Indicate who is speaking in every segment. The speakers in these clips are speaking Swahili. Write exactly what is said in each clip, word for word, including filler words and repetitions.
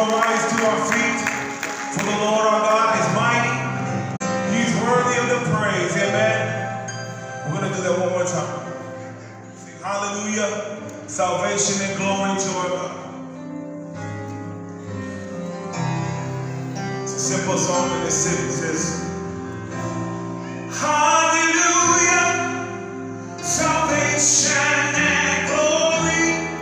Speaker 1: rise to our feet, for the Lord our God is mighty. He's worthy of the praise. Amen. We're going to do that one more time. Sing hallelujah, salvation and glory to our God. It's a simple song in the city. It says, hallelujah, salvation and glory,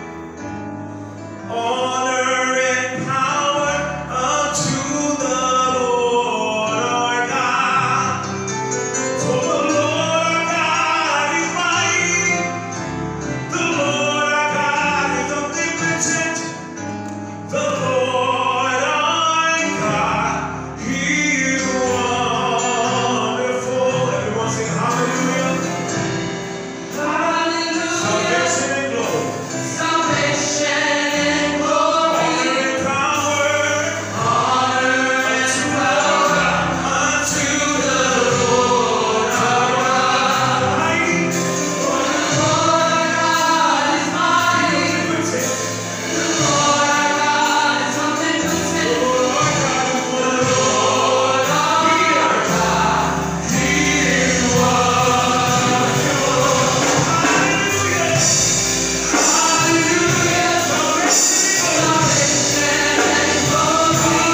Speaker 1: honor and power unto the Lord our God. For the Lord our God is mighty, the Lord our God is omnipotent, the Lord our God, He is wonderful. Everyone sing hallelujah. Hallelujah. Salvation and glory.
Speaker 2: Salvation and glory.
Speaker 1: Honor and power.
Speaker 2: Honor and power unto the Lord our God.
Speaker 1: Mighty.
Speaker 2: For the Lord our God is mighty.
Speaker 1: Omnipotent.
Speaker 2: The Lord our God is omnipotent.
Speaker 1: The Lord our God is wonderful.
Speaker 2: Lord our God, He is wonderful.
Speaker 1: Hallelujah.
Speaker 2: Hallelujah. Salvation and glory.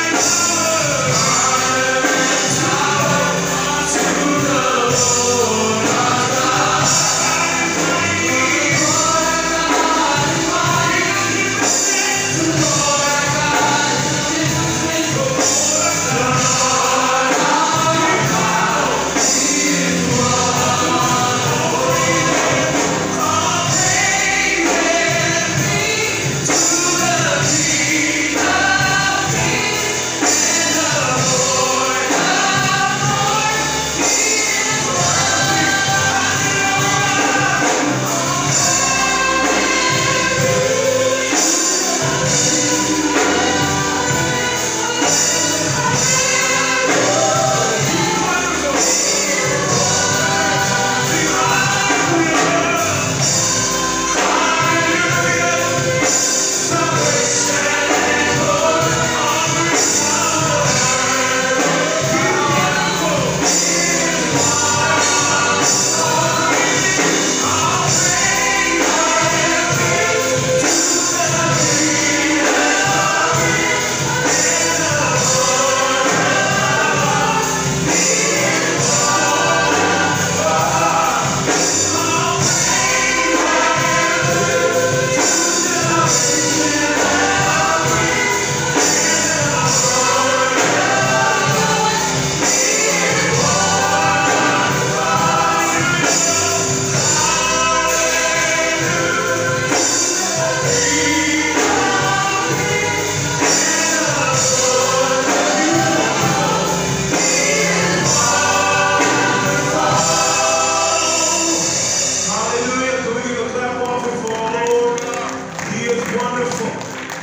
Speaker 1: Hallelujah. Can we give a clap offering for our Lord? He is wonderful.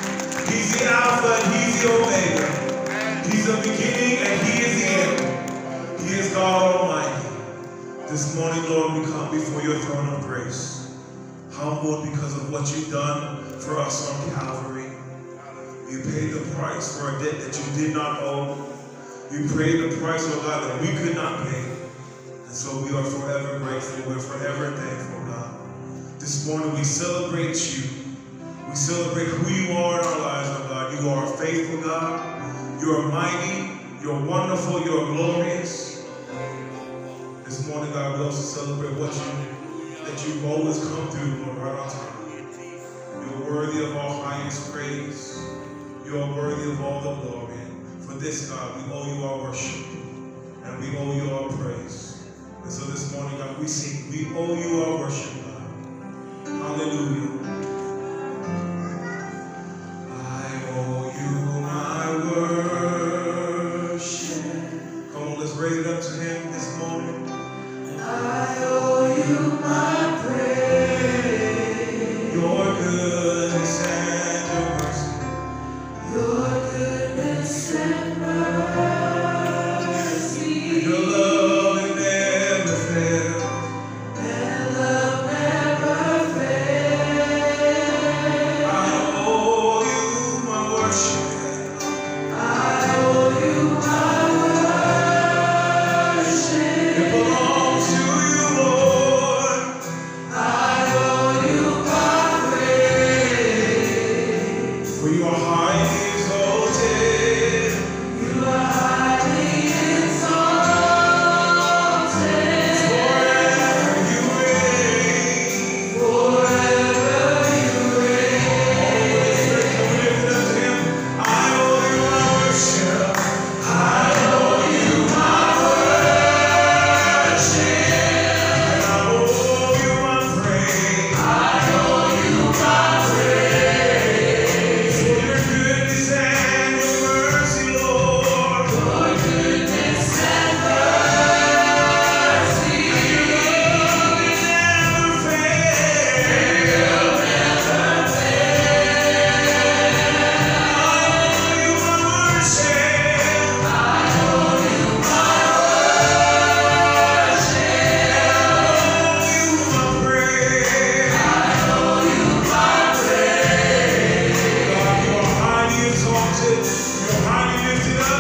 Speaker 1: He's the Alpha and He's the Omega. He's the beginning and He is the end. He is God Almighty. This morning, Lord, we come before your throne of grace, humbled because of what you've done for us on Calvary. You paid the price for a debt that you did not owe. You paid the price, oh God, that we could not pay. And so we are forever grateful. We're forever thankful, God. This morning we celebrate you. We celebrate who you are in our lives, oh God. You are a faithful God. You are mighty. You're wonderful. You're glorious. This morning, God, we also celebrate what you, that you've always come through, Lord, right on time. You're worthy of all highest praise. You are worthy of all the glory. For this, God, we owe you our worship. And we owe you our praise. And so this morning, God, we sing, we owe you our worship, God. Hallelujah. I owe you my worship. Come on, let's raise it up to him this morning.
Speaker 2: I owe you my praise.
Speaker 1: Your goodness and your mercy.
Speaker 2: Your goodness and mercy.
Speaker 1: Your love it never fails.
Speaker 2: And love never fails.
Speaker 1: You're highly lifted up.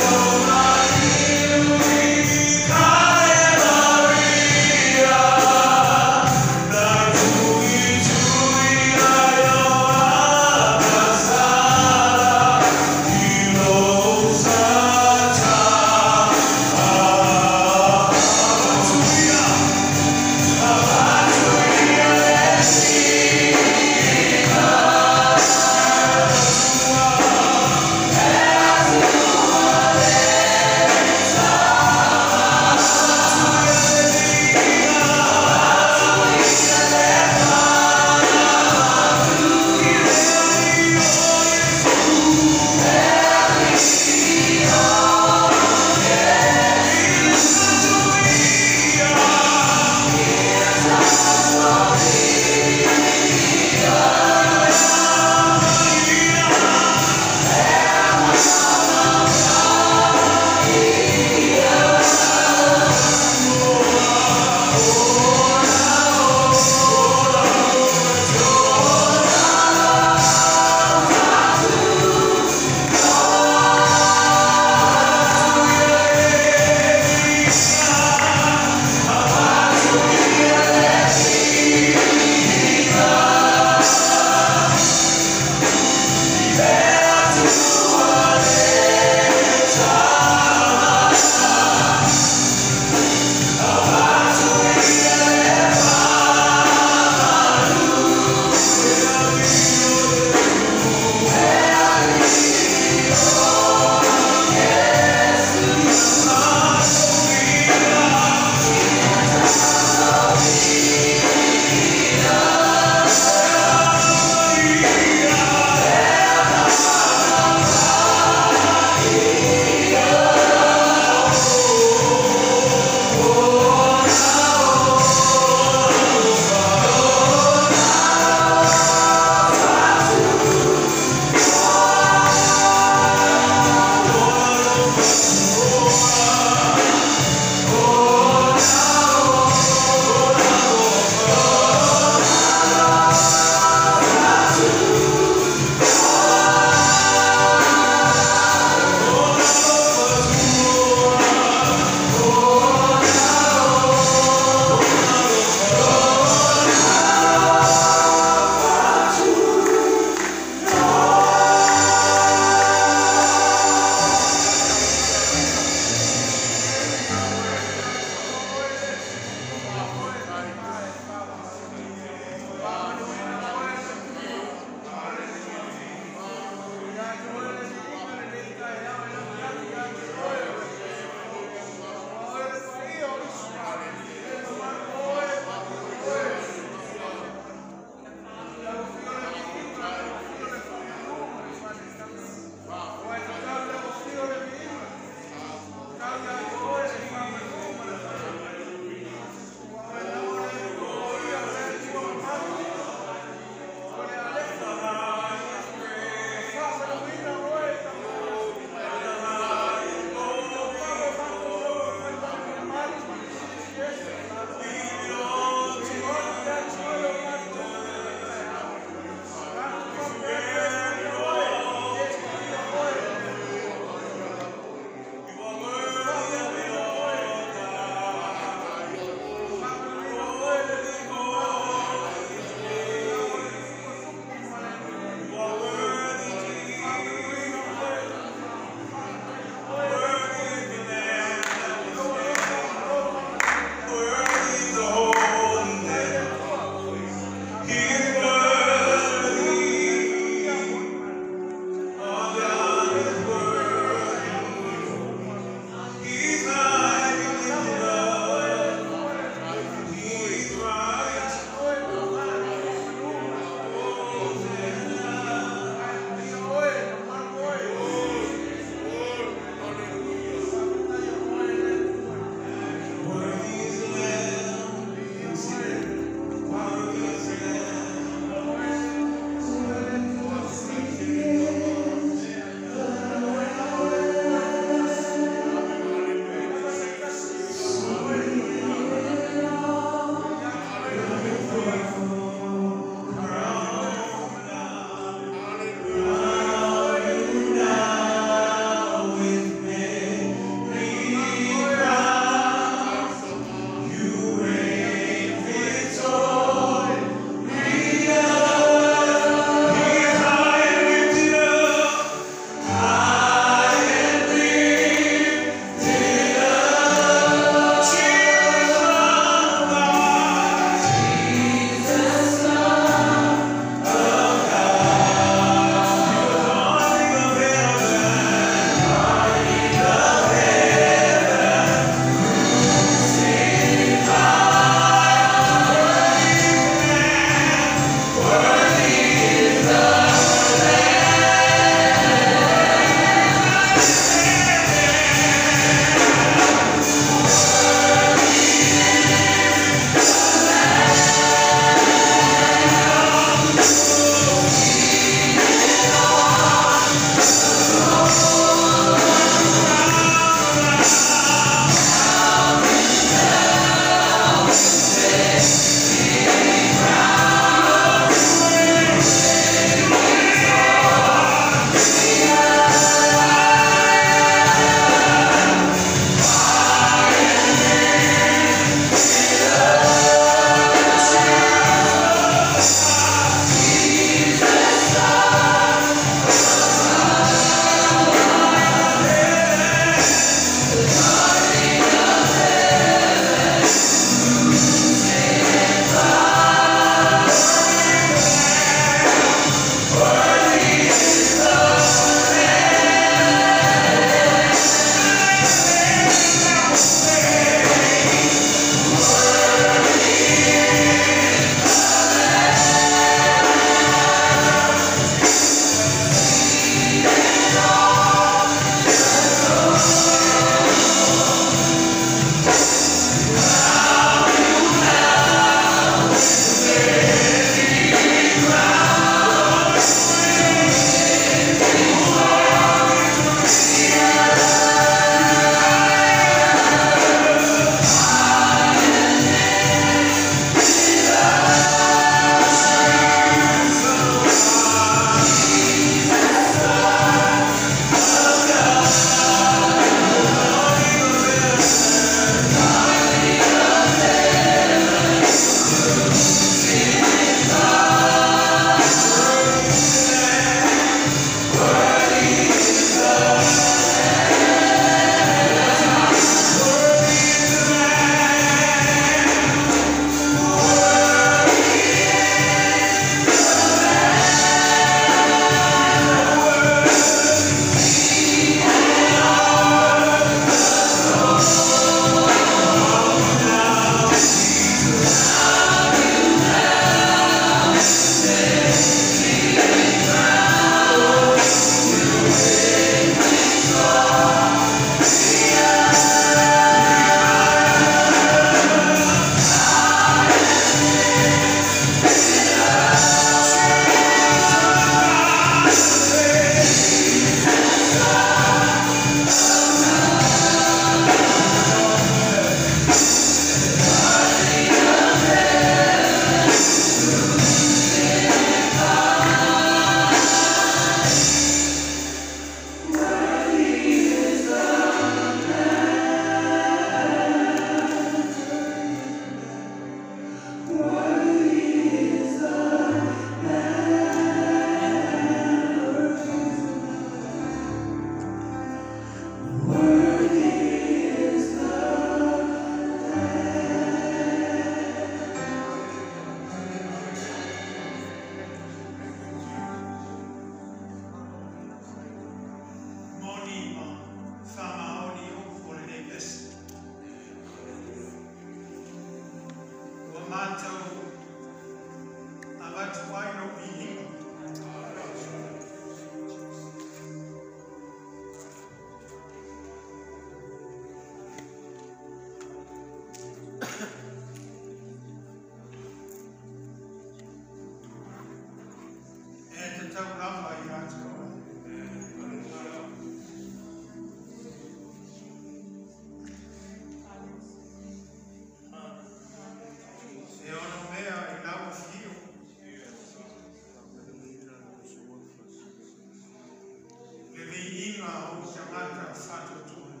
Speaker 3: inga o tangata whato tū.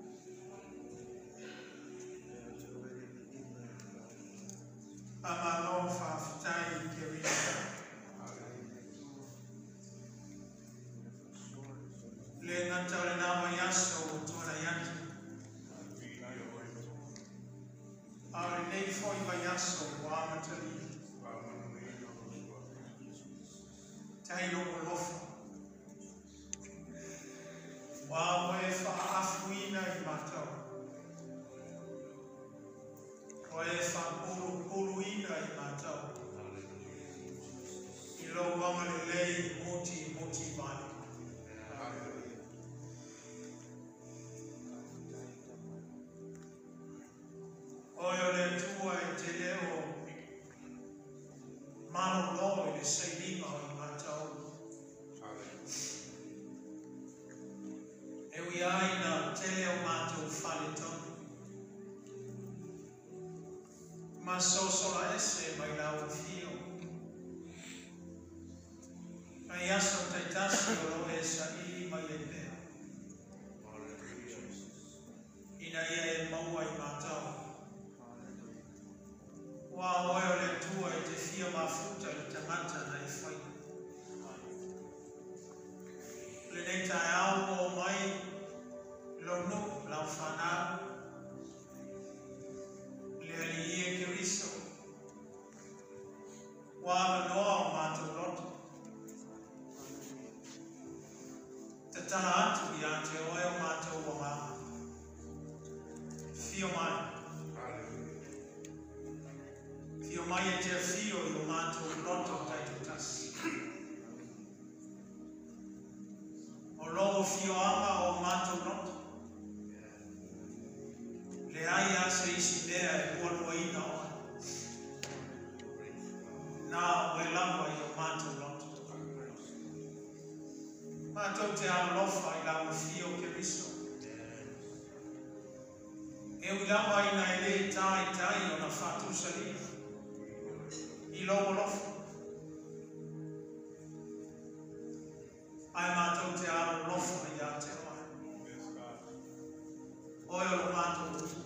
Speaker 3: Amalo whawhitai ke rita. Le ngata le nama yaso o tōna yanta. Aure nei foi vai yaso o amatari. Tai longo lofa. Wa oe whaafuina i matau. Oe whaapuru-puruina i matau. I lo wanga le lei moti moti vai. Oe o le tua e te leo mano lo i le seilinga i matau. E ui aina te leo matau whale tonu. Ma sosola ese mai lau fio. Ai aso taitasi o lo esa i mai e pea. Ina ia e maua i matau. Wa oe o le tua e te fia mafuta le tangata na e whai. Le nei tae au o mai lo no lau whanau. Le ali ie ke riso. Wa noa o mātou roto. Te tana atu i a te oe o mātou o ngā. Fio mai. Fio mai e te fio i o mātou roto tai te tasi. O logo fio anga o mātou roto. Le ai a se isi mea e kuanua ina oa. Nā o e lama i o mātou roto. Mātou te alofa i lau fio ke riso. E ui lama ina e le tai tai o na whatu salina. I logo lofa. Ai mātou te alofa i a te oa. Oe o lo mātou roto.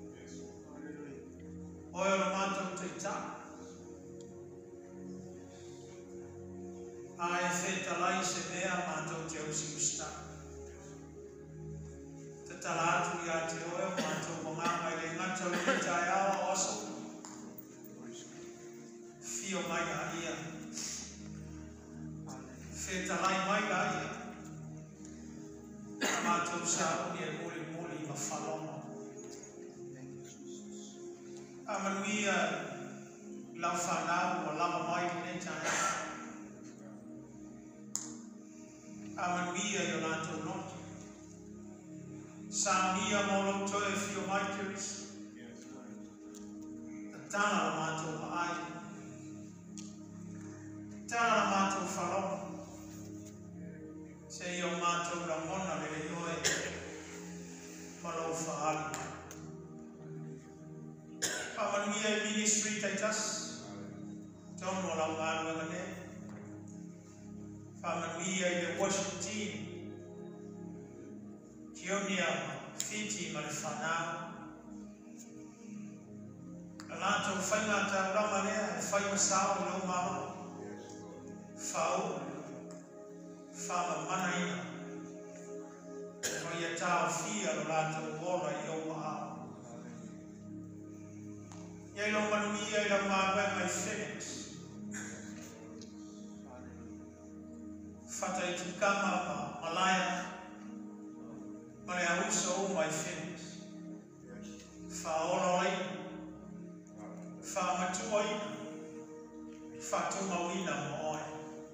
Speaker 3: Oe o lo mātou te tā. A e whetalai se mea mātou te usi usta. Te talatu i a te oe o mātou o ngāma i le ngata o le tai awa oso. Fio mai a ia. Whetalai mai a ia. Mātou sa uni e muli muli ma whalonga. Amanuia lau whanau o lama mai ne tai. Amanuia i o lātou noto. Sāmia molo toe fio mai te risi. Tana o mātou ma ai. Tana o mātou whalonga. Se i o mātou la mona le le oe. Malo whaali. Amanuia i ministry taitas. Tono lau ngāru e ngane. Amanuia i le worship team. Kionia fiti ma le whanau. La lātou whainga ta rama lea e whainga sao i lau mama. Whau. Whama mana ina. Ko ia tāo fia lo lātou ora i au maa. Ia ilo manuia i la māwenga i Phoenix. Whata i tukama ma malaya. Mane a uso o mai Phoenix. Whaono leina. Whamatua ina. Whatumau ina mo oe.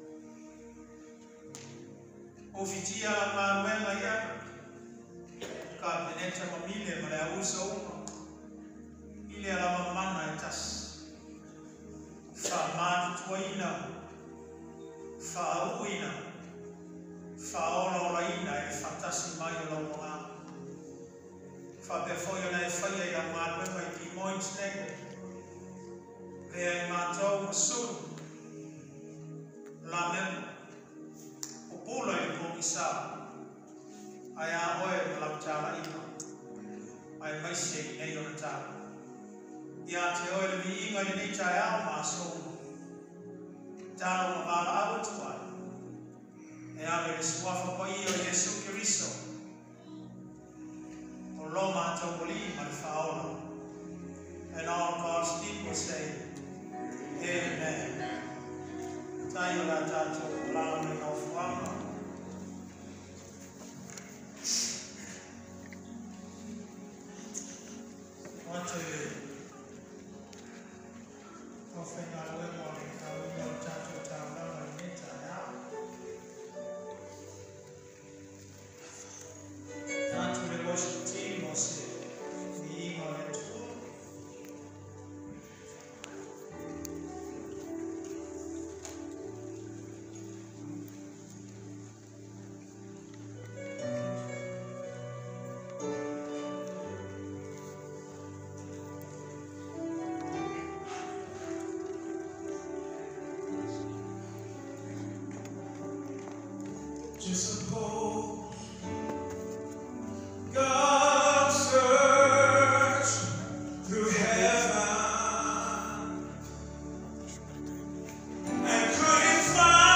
Speaker 3: O fitia la māwenga i ana. Ka peneta mamile mane a uso o. Ile ala mana e tas. Wha mātutua ina. Wha au ina. Wha ora ora ina e whatasi mai o lau ngā. Wha pefoio na e whaia i la mātuenga i ki moins nege. Lea i mātou masuru. La memu. O pula i kongi sā. aya oe malam chala ina ai mai sei nei ona chala ia te oe le vi inga le nei chaya ma so chala ma vala awa tua e ave le suafa po i o Yesu Kiriso o loma tongoli ma le faola. And all God's people say, Amen. Tayo la tato lama no fuama. What to you? Often I will want to tell you tato tala la nita ya. Tato le worship team o se ni o le tu.
Speaker 1: Just suppose God searched through heaven and couldn't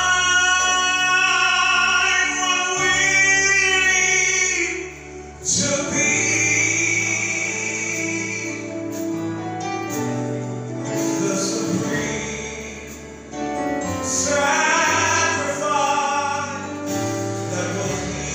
Speaker 1: find one willing to be the supreme sacrifice that will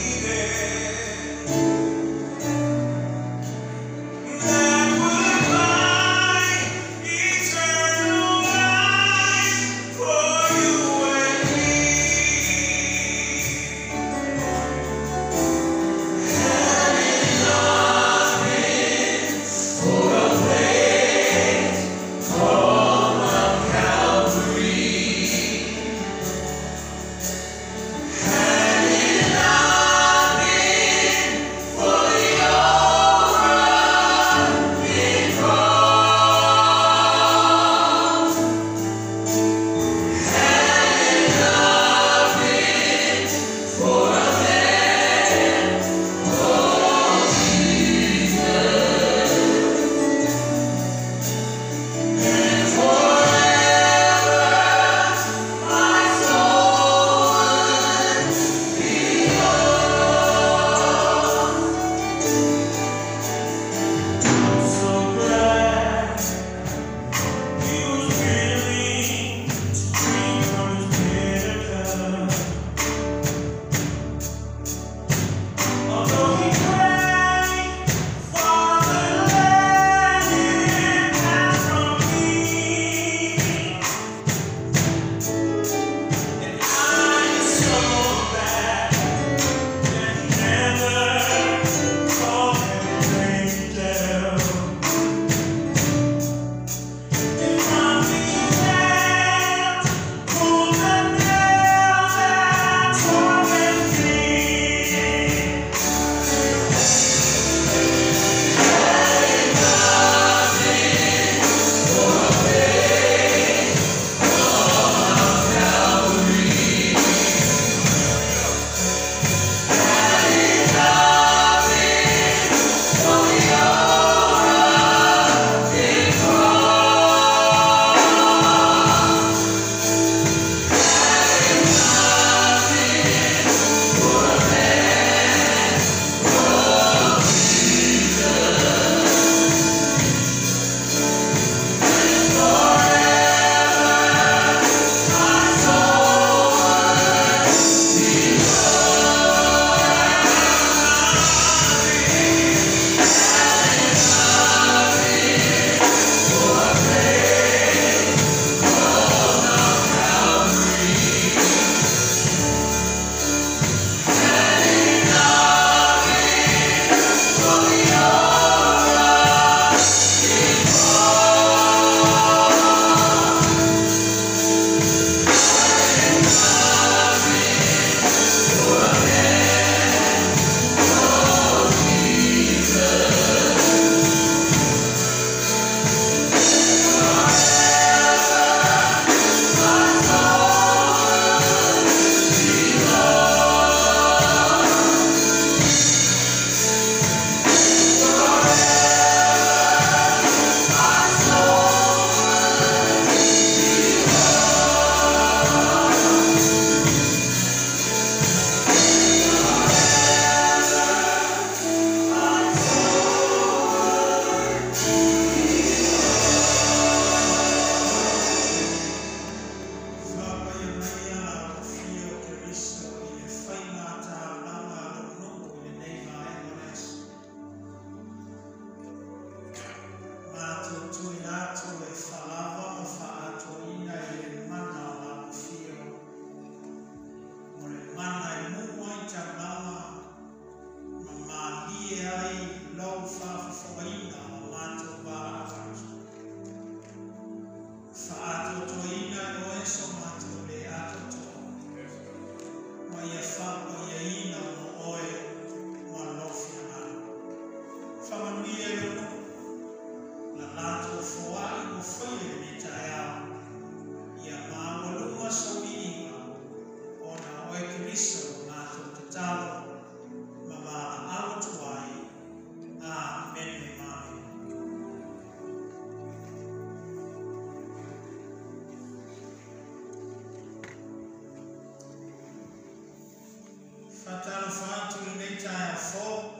Speaker 3: Fatalo fatu limeta ya fo.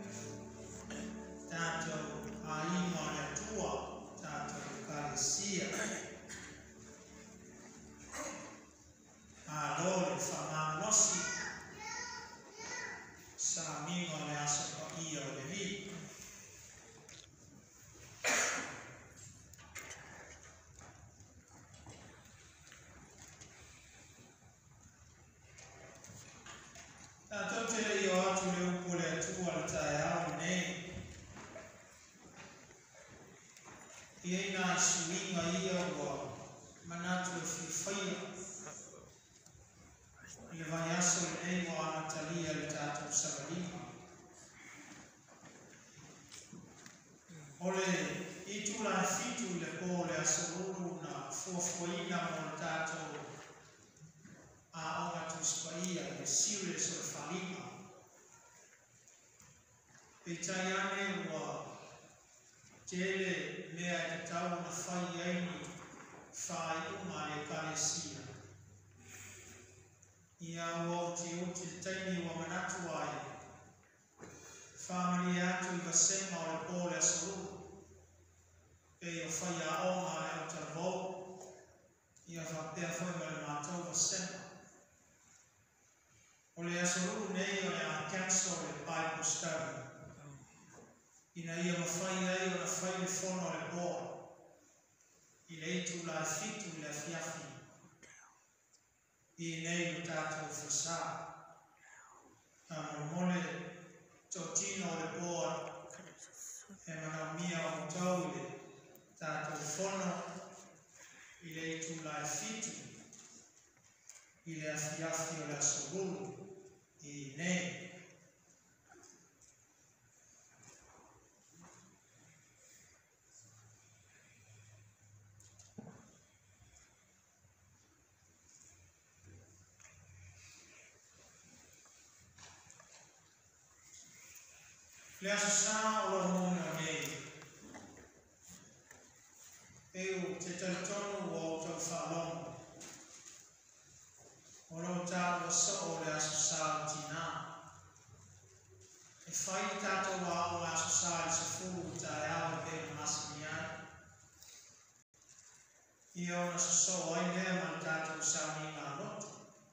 Speaker 3: Tato aima ya tua. Tato ukarisia. Alole famanosi. Samingo le asopa ia o le hi. Tato te io atu le upo le atua le tae au ne. Iena isuinga ia ua manatu e whiwhaia. Le vai aso le nei wa Natalia le tato sabalima. Ole itu la fitu le po le asoruru na fuafuaina mo le tato a ona tu spaia le serious o falima. Petaiane wa tele mea te tau na fai aini fai uma le kalesia. Ia o te o te taini wa manatu ai. Family atu i vasema o le po le asoruru. E o fai a oma le o taravou. Ia whapea fai ma le mātou vasema. O le asoruru nei o le a cancel le Bible study. Ina ia mawhai ai o na whai le whono le boa. I le itu la fitu i le fiafi. I nei o tātou whasa. A mole tōtino le boa. E mana mia o tau i le tātou whono. I le itu la fitu. I le fiafi o le asoruru. I nei. Le asasa o la mona nei. Eo te tautonu o tau whalongo. O lo tāua sa o le asasa o tina. E whai tātou wa o le asasa i se furu tae au pe o masani ai. I o na saso ai lea man tātou sa mi ngā lotu.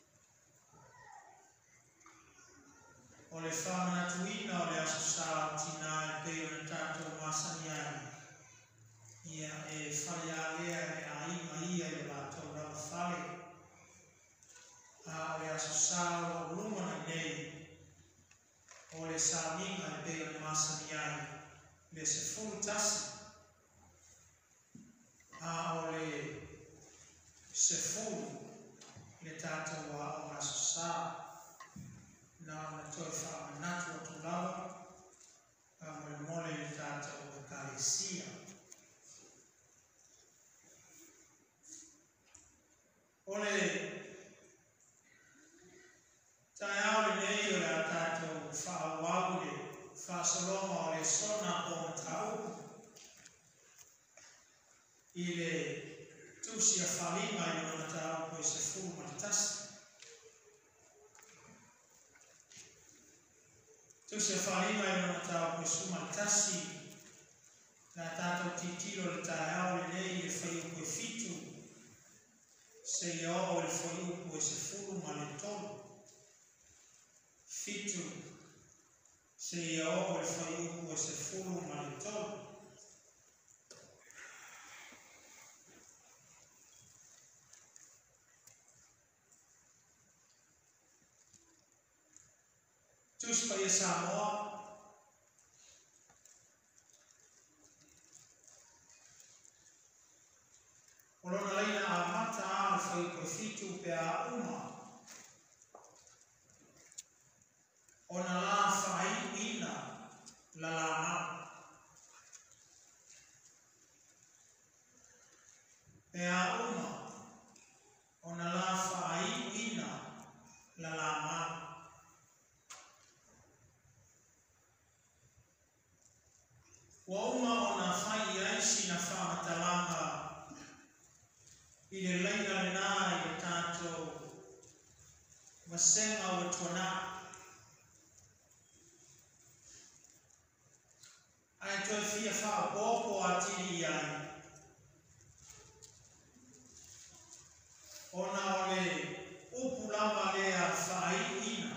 Speaker 3: O le whamanatuina o le asasa o tina e pe o na tātou masani ai. Ia e whai a lea e a ima ia i la tau rau whale. A o le asasa o lumana nei. O le sa minga e pe o na masani ai. Le se furu tasi. A o le se furu le tātou wa o asasa. Na ona toi whaamanatu o tu lawa, a mole mole i tātou o kalesia. Ole tae aole nei o le a tātou whaawau le whaasalonga o le sona o matau. I le tusia whalima i ona tāu ko i se furu matasi. Tusia whalima i ona tāu ko i suma tasi. Na tātou titilo le tae aole nei le whaiu ko i fitu. Se i o le whaiu ko i se furu ma le tolu. Fitu. Se i o le whaiu ko i se furu ma le tolu. Tuspa ia Samoa. O lona leina a mata a le whai koe fitu pe a uma. O na la whai ina la la na. Pe a uma. O na la whai ina la la na. Wa uma o na whai aisi na whamatalanga i le leina le nā i le tātou masenga o tuana ai toi fia fa popo atiri ai. Ona ole upu lava lea whai ina.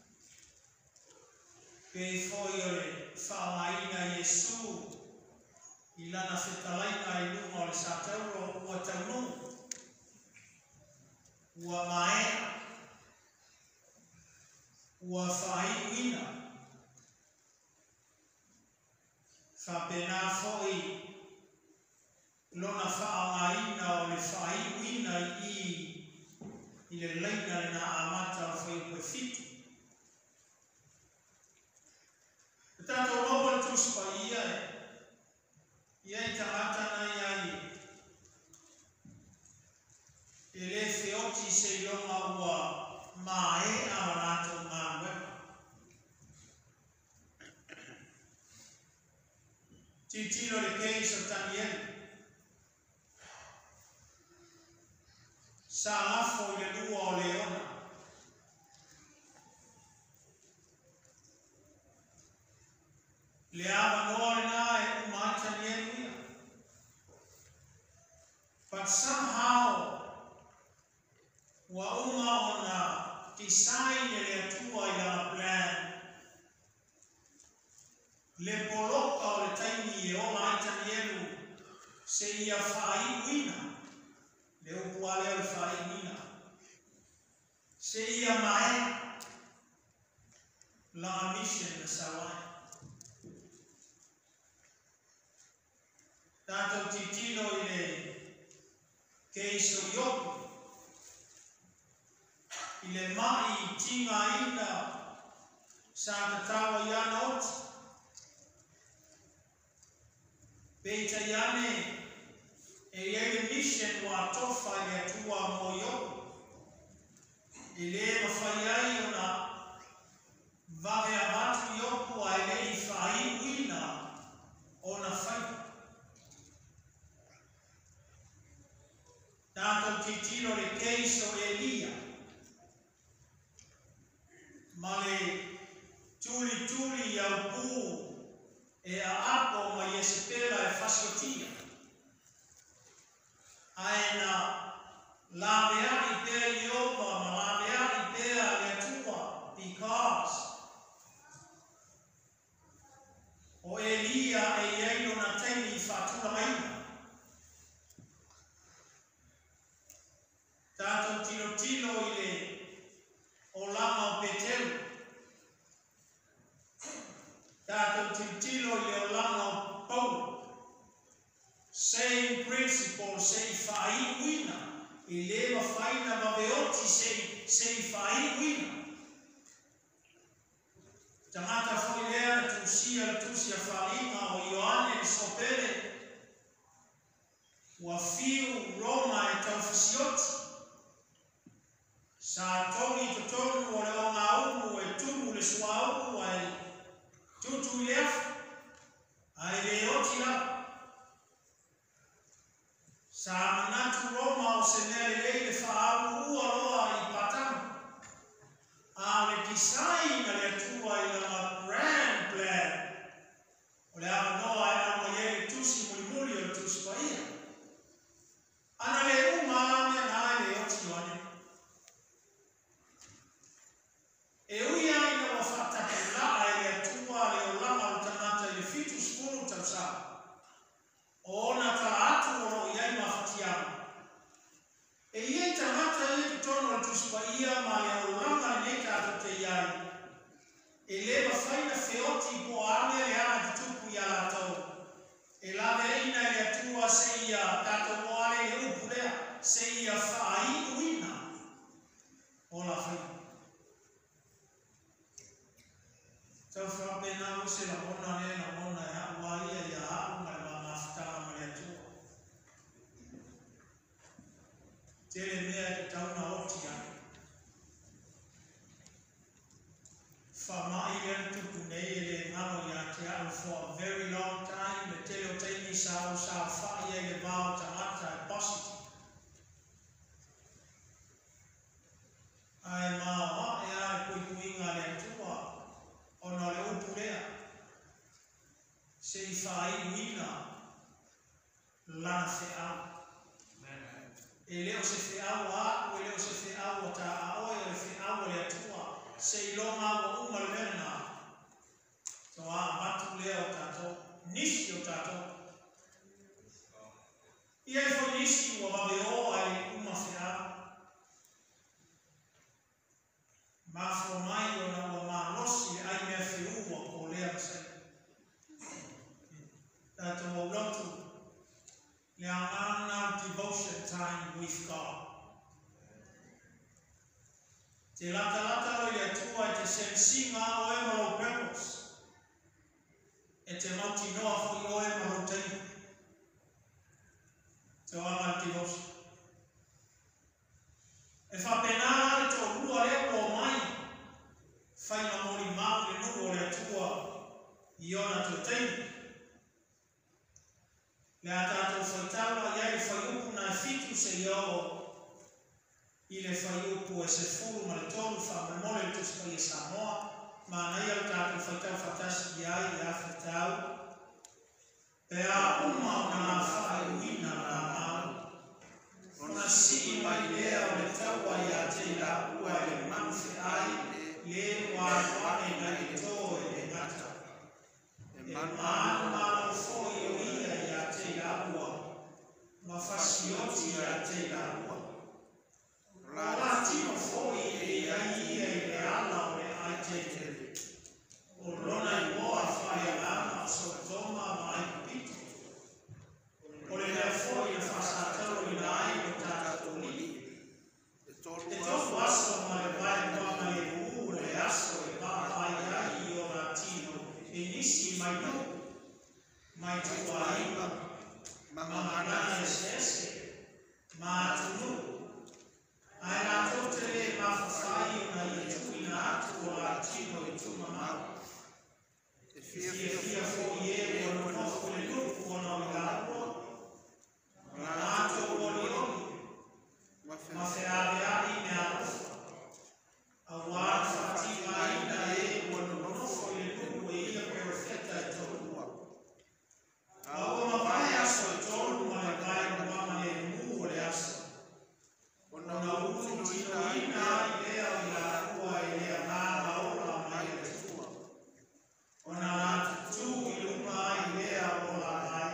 Speaker 3: Pe foi ole whaamaina Yesu i lana whetalaina i lunga ole sa tauro ua taunu. Ua maea. Ua whai ina. Whapena foi lona whaamaina ole whai ina i i le leina le na amata o whai ue fitu. Tato lobo le tuspa ia e. Ia i tangata na ia i. E le feoti se ilonga ua mae a wanato ngā wepa. Titilo le keiso tanielu. Sa afo i le lua o leona. Le awa noa le na e umata ni enuia. But somehow, wa uma ona design e le atua i lana plan. Le poloka o le taimi e ola aita ni enu se ia whai wina. Le upua leo le whai wina. Se ia mae lana mission na sawai. Tātou titino i le keiso iopu. I le mai i tinga ina sa tatawa i ana oti. Peita i ane e iei le mission wa tofa i le atua mo iopu. I le mawhai ai o na vare abatu iopu a ele i whai wina o na whai. Tātou titino le keiso Elia. Ma le tuli tuli i au pū e a apo ma Iesepela e whasiotia. Aena lavea i pēr i opa ma lavea i pēr le atua because o Elia e ieino na teini i whatura maina. Tātou tino tino i le o lama o Petelu. Tātou tino tino i le o lama o Paulo. Same principle, sei whai wina. I lewa whaina maweoti sei, sei whai wina. Tangata whai lea na tusia tusia whainga o Ioane ni sopele. Wa fiu Roma e tau fisioti. Sa tongi to tonu o le o ngā umu e tumu le sua umu ai tutu i leafu. Ai le oti la. Sa manatu Roma o se mea le lei le whaamu ua loa i patanu. A le design a le atua i la grand plan. O le awa noa e ama ye le tusi muli muli o le tusi pa ia. Ana le uma amia na ai le oti wane. E uia ina wa whatake laa e le atua le o lama o tanata i le fitu skulu tausa. O ona ta atu o iai mawhatiama. E iei tanata i le tono le tuspa ia ma le o lama le neka ato te iai. E le mawhaina feoti po ame le ana te tupu i ala tau. E lawe ina le atua se ia tato moale le upulea se ia whai uina. O la whaina. Tau whapena o se la mona ne la mona e awa ia i a hapu ma le mamafutanga ma le atua. Tere mea te tauna oti ane. Whamai lera tupu nei e le ngano i a te au for a very long time. Le tele o teini sa au sa whai e le mao tangata e positi. Ai mao e a e kui kuinga le atua. Ona le upu lea. Se i longa wa uma le na so a matu le o tato nisi o tato ia fo nisi wa ba o ai uma fea ma fo mai o na wa ma losi ai me feu wa ko le asa tato o lotu le ana devotion time with God. Te lata lata o ia tua e te sensinga o e maro pepos. E te mauti noa fui o e maro tei. Te o ama devotion. E whapenara e tō rua le o mai. Whai na mori mau le nuru o le tua i ona tō tei. Le atato whaitawa iai whaiupu na fitu se iao i le whaiupu e se furu ma le tolu whamamole le tuspa i Samoa ma nei au tato whaitau whatasi iai i a whaitau pe a uma o na whaiuina na mau ona si mai lea o le taua i a te la ua e le manufe ai le wāwane na i tō e le ngata e manu manu fōi o ia i a te la ua ma whasioti i a te la ua la latino fōi e ai ia i le ala o le ai te te o rona i moa whai alama so toma ma ai pito o le lea fōi e whasataro i la ai o tātou li e tōku aso ma le vai kwa ma le uu le aso e pa ai ai i o latino e nisi mai no mai tua iba ma manana e sese ma atunu ai la totele ma fai una i tu in atu o latino e tu mamau e fia fia fo ieri o no nofo le lupu o no milagro ma nato o lioni ma fe ave ai me arofa a wad fatima ina e o no nofo le lupu e ia perfetta e tolua a o ma vai aso e tolu ma le vai ma ma le mu o le aso ona utu tino ina i lea o la ua e lea nana ola mai le tua ona natu tu i luma i lea ola mai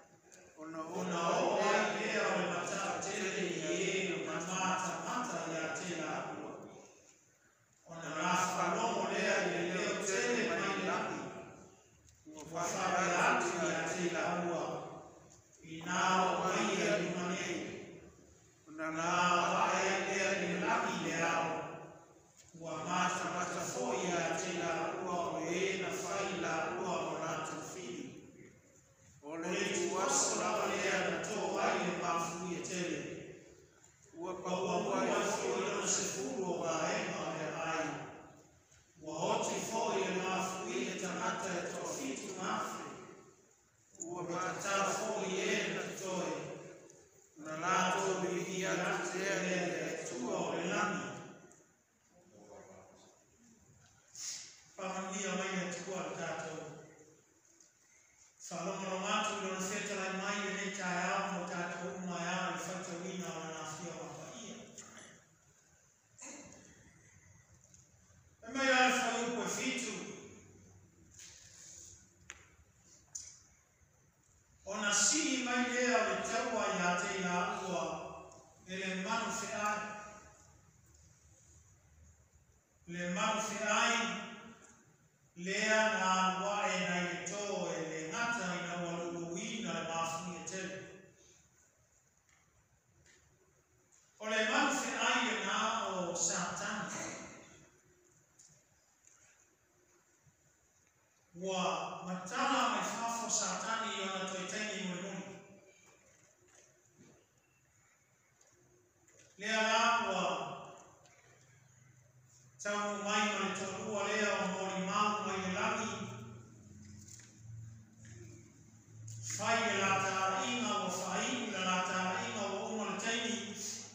Speaker 3: ona o ai lea o le matara tele i e no mamata mata i a te la ua ona rafa lomo lea i le leo tele mai lami ua whawe atu i a te la ua i nao mai i a luma nei ona nā wae lea ni laki le ao ua mata mata foi a te la ua o e na whai la ua o nātu whiri o le tu aso lawa lea na tō ai le mawhui e tele ua paua ua e foi o se furu o wa ema le ai ua hoti foi e mawhui e tamata e tō fitu mawhi ua mata foi e na toe na lato bihi atu te e tua o le lani. Whamangia mai e tua o tātou. Whalongaro atu i lona whetara mai e nei tae au mo tātou umai au i whaitawina o na whia wapa ia. E mai ai whaupu e fitu. Ona si mai lea o le taua i a te la ua e le manu whiai. Le manu whiai lea na wae na i tō e le ngata i na waluluina le mawhuni e tele. O le manu whiai e na o Satana. Ua matala mai whafo Satani i ona toitengi mui mui. Lea la ua tau mai ma le tolua lea o mori mau mai le lagi. Whai le la tā inga o whai le la tā inga o uma le teini.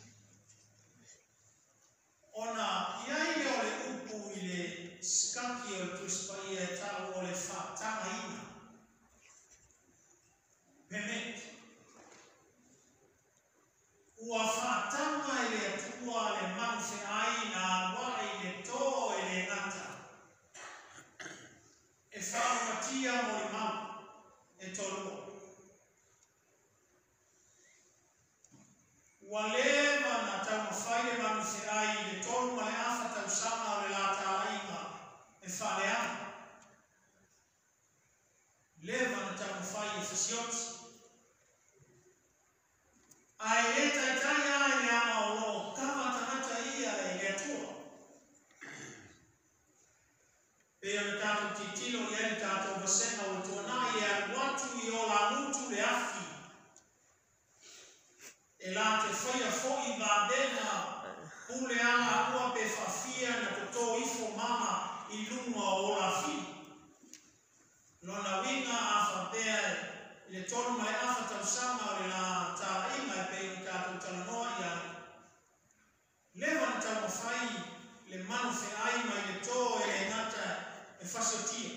Speaker 3: Ona iai leo le upu i le skaki o tuspa i e tau o le whatanga ina. Pe Pea na tato titilo ya tato vasema utona ya watu yola mutu le afi. Elate faya fo ibadena ule ana akua pefafia na kuto ifo mama ilumwa ola fi. Lona winga afa pea ile tonu mai afa tausama le na taima pea tato talanoa ya leva na tamofai le manufe aima ile to ile ngata e fasotia.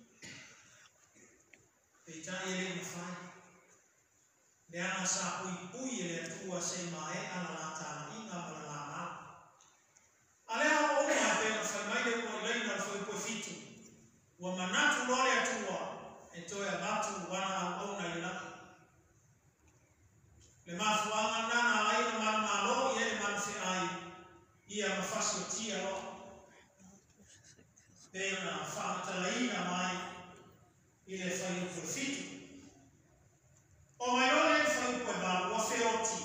Speaker 3: Peta ile mafai. Leana sa ui pui ele tua se mai ala la ta inga ala la ma. Alea o ma pe na fa mai de mo ile na fa po fitu. Wa manatu lole atua eto ya batu wana au na ila. Le mafu anga nana ai na mal malo ye le mal fe ai. Ia mafaso tia lo. Pe na fa talaina mai ile fa po fitu. O maiole fai po ba o feoti.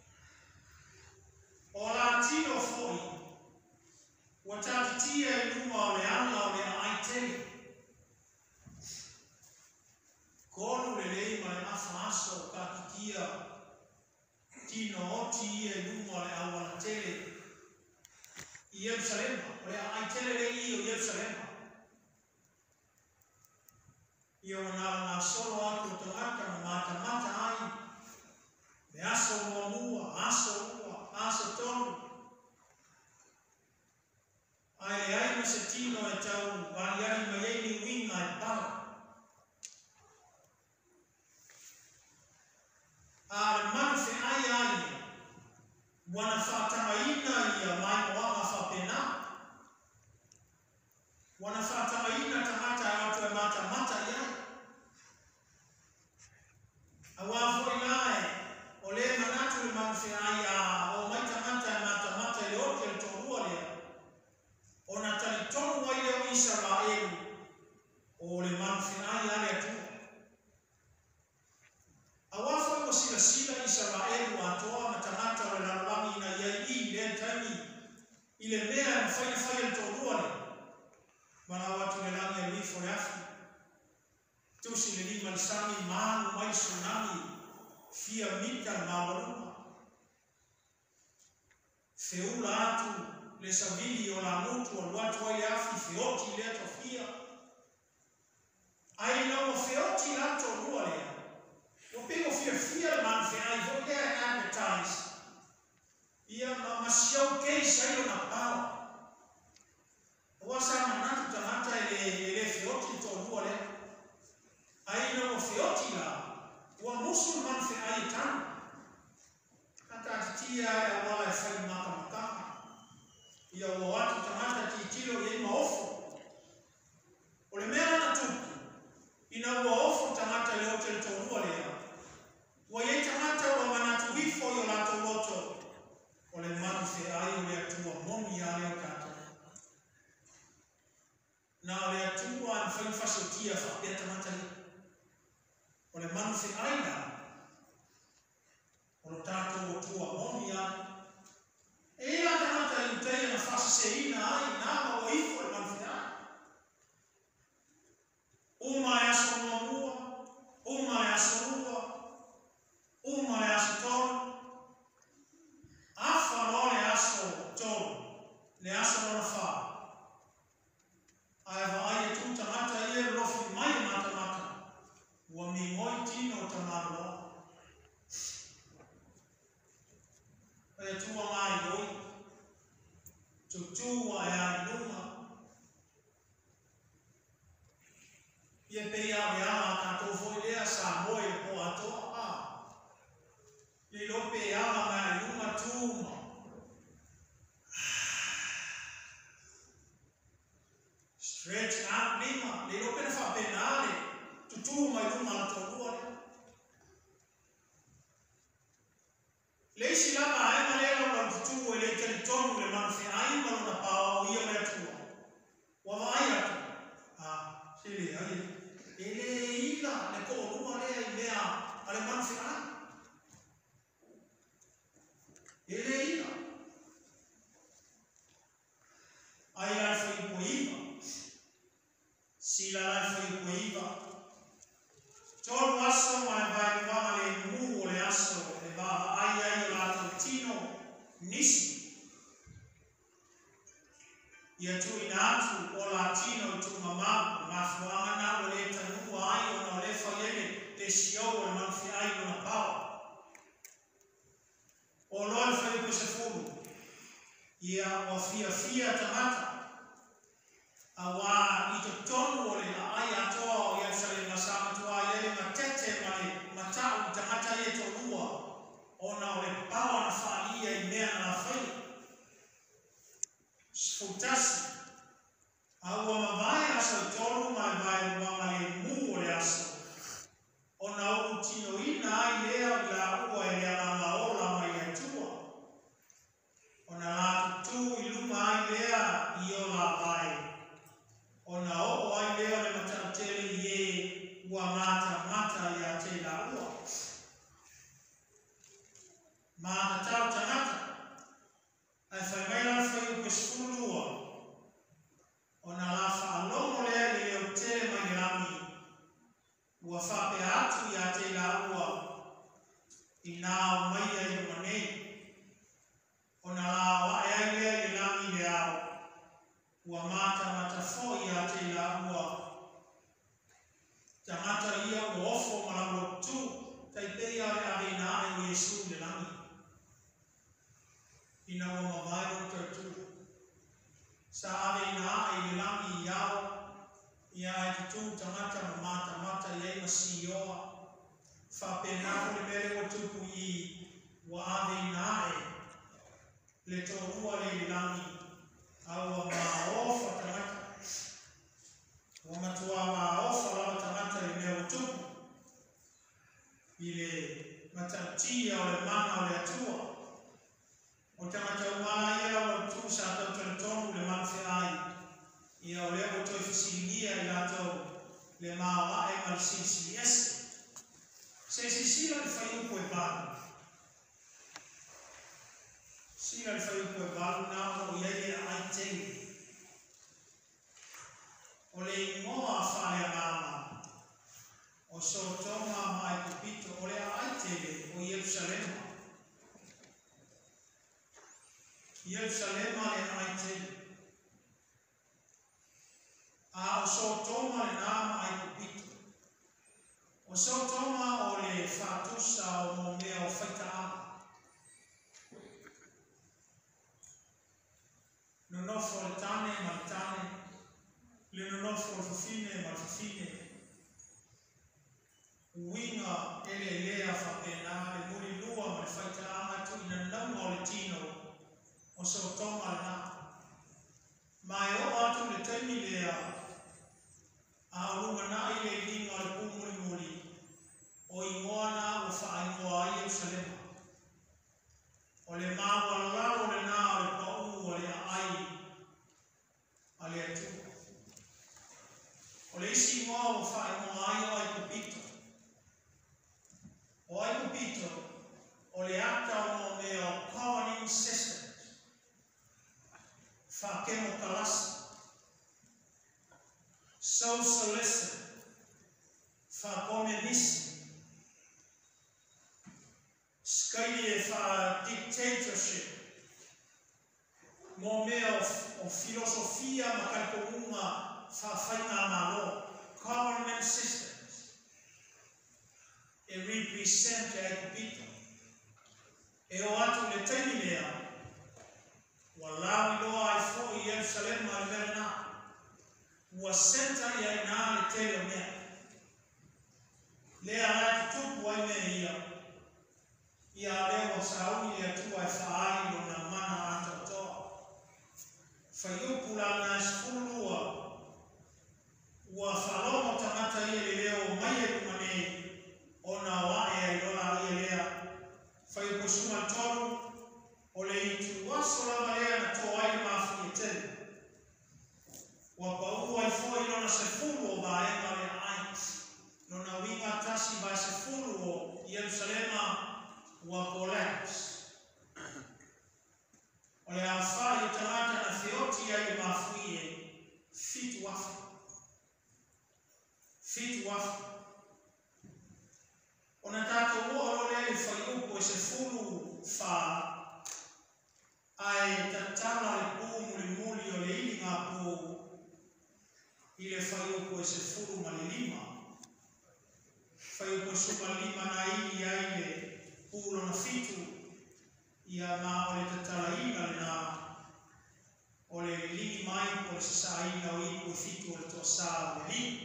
Speaker 3: O la tino foi. O tatia numa o le ana o le aitele. Kono le lei mai afaso ka kikia. Tino oti e numa o le awana tele. I Yerusalema. O le aitele le i o Yerusalema. Ia wana na solo atu tangata na mata mata ai. Me aso mua mua, aso ua, aso tonu. Ai le ai na se tino e tau, wani ari mayeni winga e para. A le manufe ai ai, wana whatamaina ia mai wama whapena. Wana whatamaina tangata e atu e mata mata ia. Awafo ilae, o le manatu le manufe ai a o maita mata e mata mata e ote le tohua lea. O na tali tonu wa ile o Israelu, o le manufe ai a le atua. Awafo i o sila sila Israelu atoa matamata o le lalangi ina iai i le tani, i le mea na fai fai le tohua le. Mana watu le langi e wifo le afi. Tusi le lima le sami maanu mai tsunami fia mita mawaruma. Feula atu le savili o la mutu o watu wa yafi feoti le ato fia. Ai na o feoti le ato rua lea. O pego fia fia le manfe ai vo lea advertise. Ia ma masiau keisa ilo na pao. Oa sa manatu tanata ele ele feoti to rua lea. Ai no feoti la, wa musulman fe ai tan. Kata tia ya wala fai maka maka. Ia wa watu tamata titilo ye maofu. Ole mera na tupu. Ina wa ofu tamata le hotel torua lea. Wa ye tamata wa manatu wifo yo la toloto. Ole manu fe ai ole atua momi ya leo kata. Na ole atua anfai fasotia fa pia tamata le. O le manufe aina, o lo tato o tua monia, e ila tamata i uteia na fasa se ina ai, nama o ifo le manufe aina. Uma e aso mua mua, uma e aso rua, uma e aso tonu, afa no le aso tonu, le aso no na fa. Aeva ai e tu tamata i e rofi mai mata mata. Wa mi ngoi tino tamaro. E tua mai doi. Tutu wa ya numa. Ye pe ya ya ka to foi le sa moi po ato a. Li lo pe ya ma numa tuma. Stretch out lima. Li lo pe fa penale. Tutu mai tu ma to rua le. Le si la ma ai ma le la tutu e le tele tonu le manufe ai ma na pa o ia le tua. Wa vai atu. Ah, si le ai. Ele ila le ko rua le ai mea ale manufe ai. Ele ila. Ai ai foi poima. sila life yu kuiva tolu aso ma vai kwa le mu le aso e va ai ai la tino nisi ia tu inatu o latino tu mama mafuanga na o le tanu ai o le fa yele te sio o manfi ai na pao o lo fa yu se fulu ia o fia fia tamata awa ito tonu ole ai ato ya sale masama tu ayele matete male matau tamata yeto lua ona ole pawa na falia imea na fai futasi awa mavaya sa tonu mavaya male mu ole aso ona u tino ina ai lea la uwa ele ala ola mai atua ona la tu iluma ai lea iola vai ona o ai leo le matatele ye wa mata mata ya tela ua ma tau tanata ai fai mai la fai u pesfulua ona la fa alomo le le leo tele mai lami ua fa pe atu ya tela ua ina mai ai mane ona la wa ai le le lami le au ua mata mata foi a te la ua tamata ia o ofo malamo tu taipei ale arena e Yesu le langi ina ua mawai o tatu sa arena e le langi iao ia e tutu tamata mata mata le masi ioa fa penafo le mele o tupu i ua arena e le torua le le langi awa maofa tamata wa matua maofa la tamata le meo tupu ile matatia ole mana ole atua o tamata umala ia o tu sa tau tonu le manfi ai ia ole o toi fisilia i lato le mawa e mal sisi ese se sisila le fai upo e bala sila le fai upo e bala na o iei ai tei o le ingoa fale a mama o so toma mai pupito o le ai tei o Yerusalema Yerusalema le ai tei a o so toma le nama ai pupito o so toma o le fatusa o mo mea o faita ama no nofo le tane ma le tane le no nofo le fine ma le fine uinga ele lea fa pena le muri lua ma le faita ama tu ina nauma o le tino o so toma le na mai o atu le taimi lea a uruma na i le linga le pumuri muri o ingoana o fa ingoa i Yerusalema o le mawa lau le na o le pau o le ai a le atu o le isi ngoa o fa ingoa ai o ai pupito o ai pupito o le ata o me o calling systems fa kemo kalasi socialism fa communism Skylie fa dictatorship mo mea o filosofia ma kalkomunga fa faina malo government systems e represent e kupito e o atu le temi lea walau ilo ai fo i Yerusalem ma verna ua senta ia ina le tele mea lea rai tupu ai mea ia ia lewa sauni le atua e whaai lo na mana atotoa. Whaiupula na skulua ua whalomo tamata ia le leo mai e kumane o na wae ai lola ia lea. Whaiupusuma tolu o le itu waso lama lea na toa ai mafi e tele. Ua paua ai fo ilo na sefulu o ba ema le ai. No na winga tasi ba sefulu o Yerusalema ua collapse. O le awhai o tamata na theoti ai mafuie fitu wafu. Ona tātou oro le whai upo e se fulu wha ai tatala le pū muli muli o le ili ngā pū i le whai upo e se fulu mali lima. Whai upo e supa lima na ili ai le pūlo na fitu ia mā o le tatala ina le nā o le lini mai o le sasa ina o ipo e fitu o le toa sā o le lini.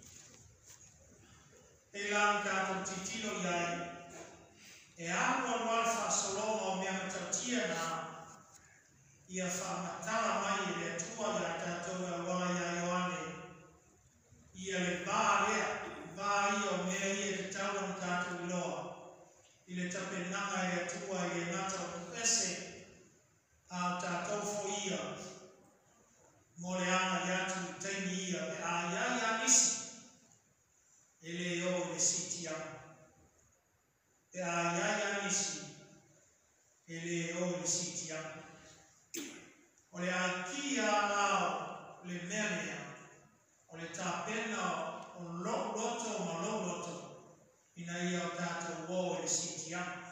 Speaker 3: E lan tātou titilo iai, e anu anual whaasolonga o mea matautia na ia whaamatala mai e le atua ia tātou e awa ia Ioane. Ia le bā lea, bā ia o mea ia te taua na tātou iloa. I le tapenanga e le atua i le ngata o kupese a tātou fo ia. Mo le ana iatu i teini ia me a ia ia nisi. Ele o le siti ama. E a iaia nisi. Ele o le siti ama. O le aikia lao le melea. O le tāpena o lo loto ma lo loto. Ina ia o tātou o le siti ama.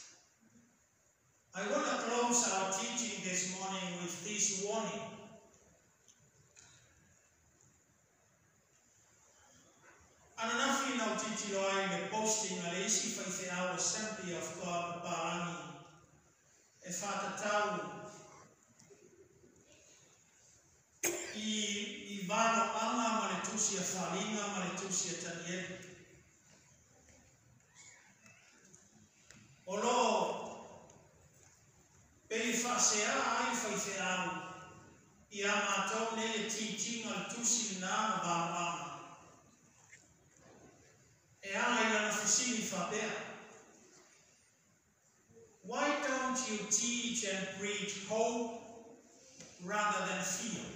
Speaker 3: I want to close our teaching this morning with this warning. Ananafi na utitilo ai le posting a le isi whaife awa Assembly of God Parangi e whatatau i, i vano anga ma le tusi a whalinga ma le tusi a tanielu. O lo pei whasea ai whaife awa i a mātou ne le titinga le tusi na ma vano anga. E ala ina na fisini whapea. Why don't you teach and preach hope rather than fear?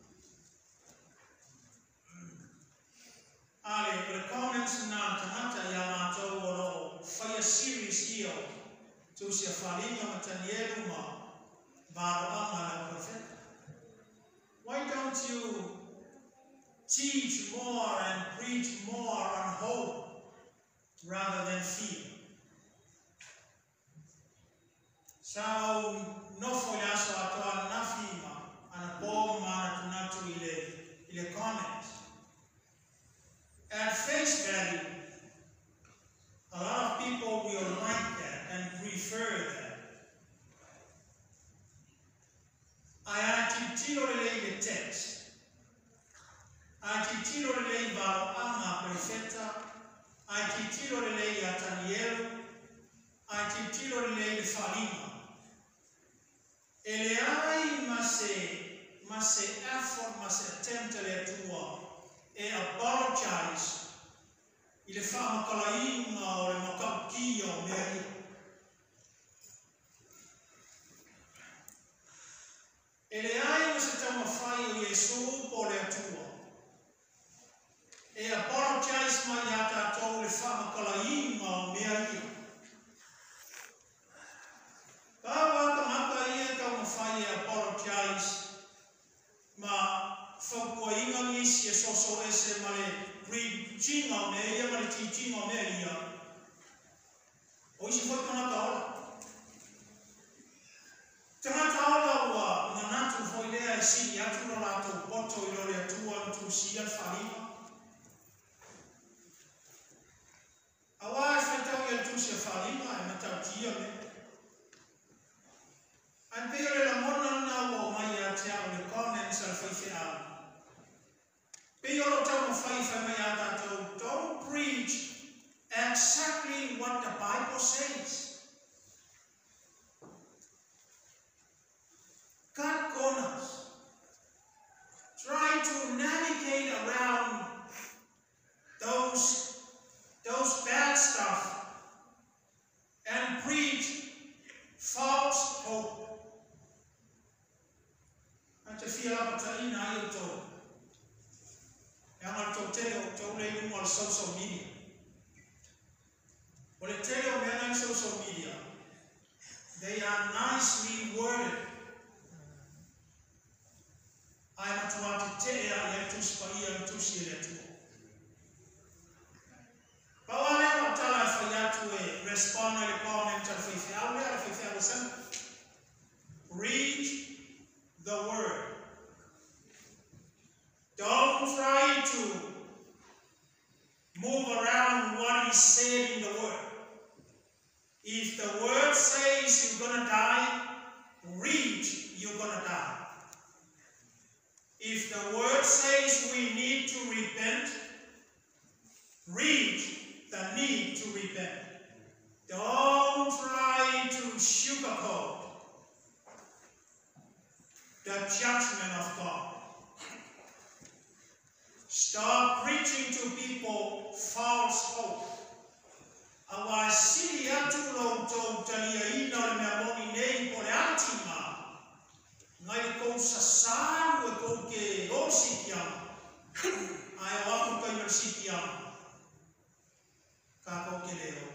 Speaker 3: Ale, the comments na tamata ya mātou oro whai a series here to si a whalinga matanielu ma varo anga na profeta. Why don't you teach more and preach more on hope rather than fear? Sau nofo le aso atoa nafima ana po mana tunatu ile ile comment. At face value, a lot of people will like that and prefer that. I titilo le text. I titilo le varo ama perfetta. Ai titilo le lei a Tanielu, ai titilo le lei le Falima. E le ai ma se, ma se effort, ma se attempt le tua, e apologize, i le wha makalainga o le makapukia o mea. E le ai ma se tama whai o Yesu po le tua. E apologize mai a tātou le whamakalainga o mea ia. Pāua ka maka ia ka mawhai e apologize ma whakua inga ngisi e soso ese ma le preaching o mea ia, ma le teaching o mea ia. O isi whai manaka ola. Tangata ola ua manatu whai lea e sini atura rātou poto i lore atua ntu sia whalima. Awa e whaitau ia tusi a whalima e matau tia me. Ai peo le la mona na o mai a te au le comments al whaife au. Peo lo tau mo whaife mai a tātou, don't preach exactly what the Bible says. Cut corners. Try to navigate around those those bad stuff and preach false hope. Ante fia la patalina ai to. Yang to tele o to le mo al social media. O le tele o mena social media. They are nicely worded. Ai matuati te e a le tu spaia tu si le tu. Don't try to move around what is said in the word. If the word says you're going to die, read you're going to die. If the word says we need to repent, read the need to repent. Don't try to sugarcoat the judgment of God. Stop preaching to people false hope. Awa sili atu lo to talia ina le meamoni nei po le atima. Ngai ko sasaru e ko ke o sikiama. Ai awaku kai mer sikiama. Ka ko ke leo.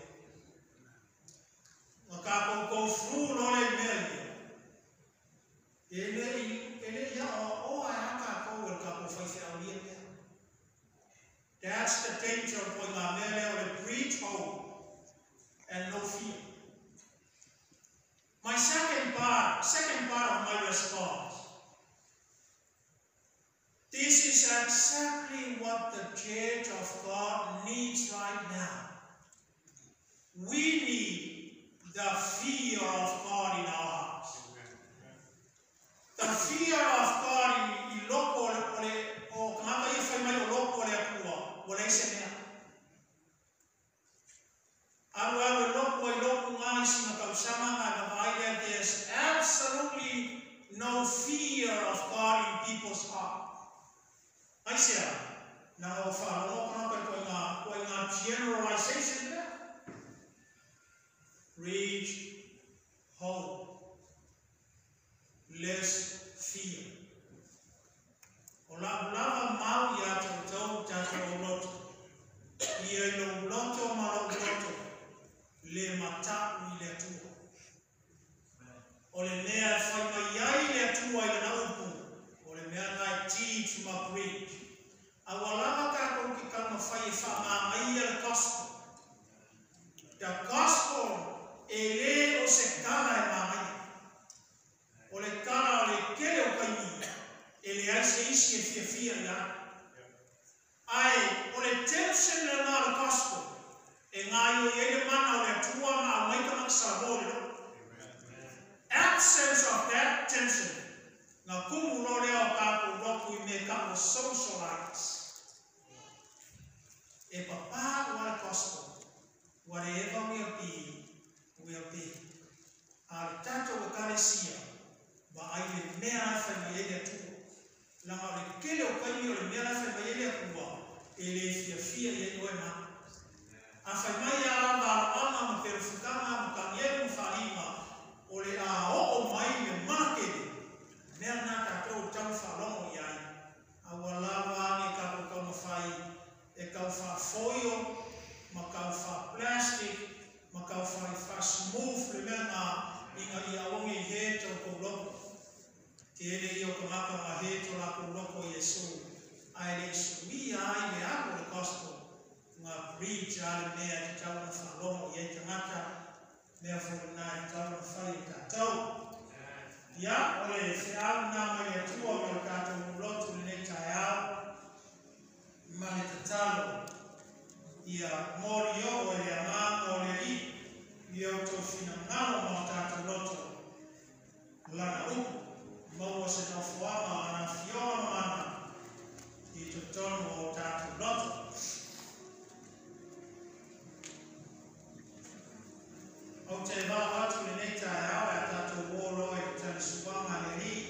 Speaker 3: Wa ka ko ko fru lo le mele. Ele ele ya o ai ka ko wel ka ko fai se aulia. That's the danger of going on there to preach hope and no fear. My second part, second part of my response. This is exactly what the church of God needs right now. We need the fear of God in our hearts. The fear of God in iloko ole o kamaka ifai mai oloko ole akua ole semea. Aru aru loko iloko ngai sima kausama ngaka there's absolutely no fear of God in people's heart. I say, now if I don't know going on generalization there, reach hope, less fear. Ola lava mau ya to to loto, ia lo loto malo loto, le mata ile tu. Ole mea whaima iai le atua i na upu. Ole mea ngai teach ma preach. Awalama ka kong ki kama whai wha maia le gospel. The gospel e le o se kala e maia. Ole kala o le kele o kaini. E le ai se isi e fia fia ia. Ai, ole tension le na le gospel. E ngai o i le mana o le atua ma maika maksabo le no. Absence of that tension. Na kumu no leo kapu roku I me kapu socialize. E papa wa gospel. Whatever we'll be, we'll be. Al tato wa kalesia. Ba ai le mea fa maele tu. La ma le kele o kai o le mea fa maele kuwa. E le fia fia ye no na. A fa mai ala ba ama ma perfukama ma kamielu farima. Ole a o mai le makede mea na tatou tau whalongo iai a walawa e ka kau mawhai e kau wha foil ma kau wha plastic ma kau wha wha smooth le mea ngā inga I aonge I he tau kou loko te ele I o ka maka ma he tau la kou loko Yesu ai le sui ai le ako le gospel ngā preach a le mea te tau na whalongo iai te ngata therefore nai tau na whai tātou. Ia, ole se au nā mai atua me o kātou lotu le nei tai au. Mane tatalo. Ia mori o e le amanga o le li. Ia o tō whina ngaro ma o tātou lotu. Lana upu. Maua se tau whaama ana whiona mana. I tō tonu o tātou lotu. O te wā atu le nei tai au e tātou wōroi te tani suwanga le ni.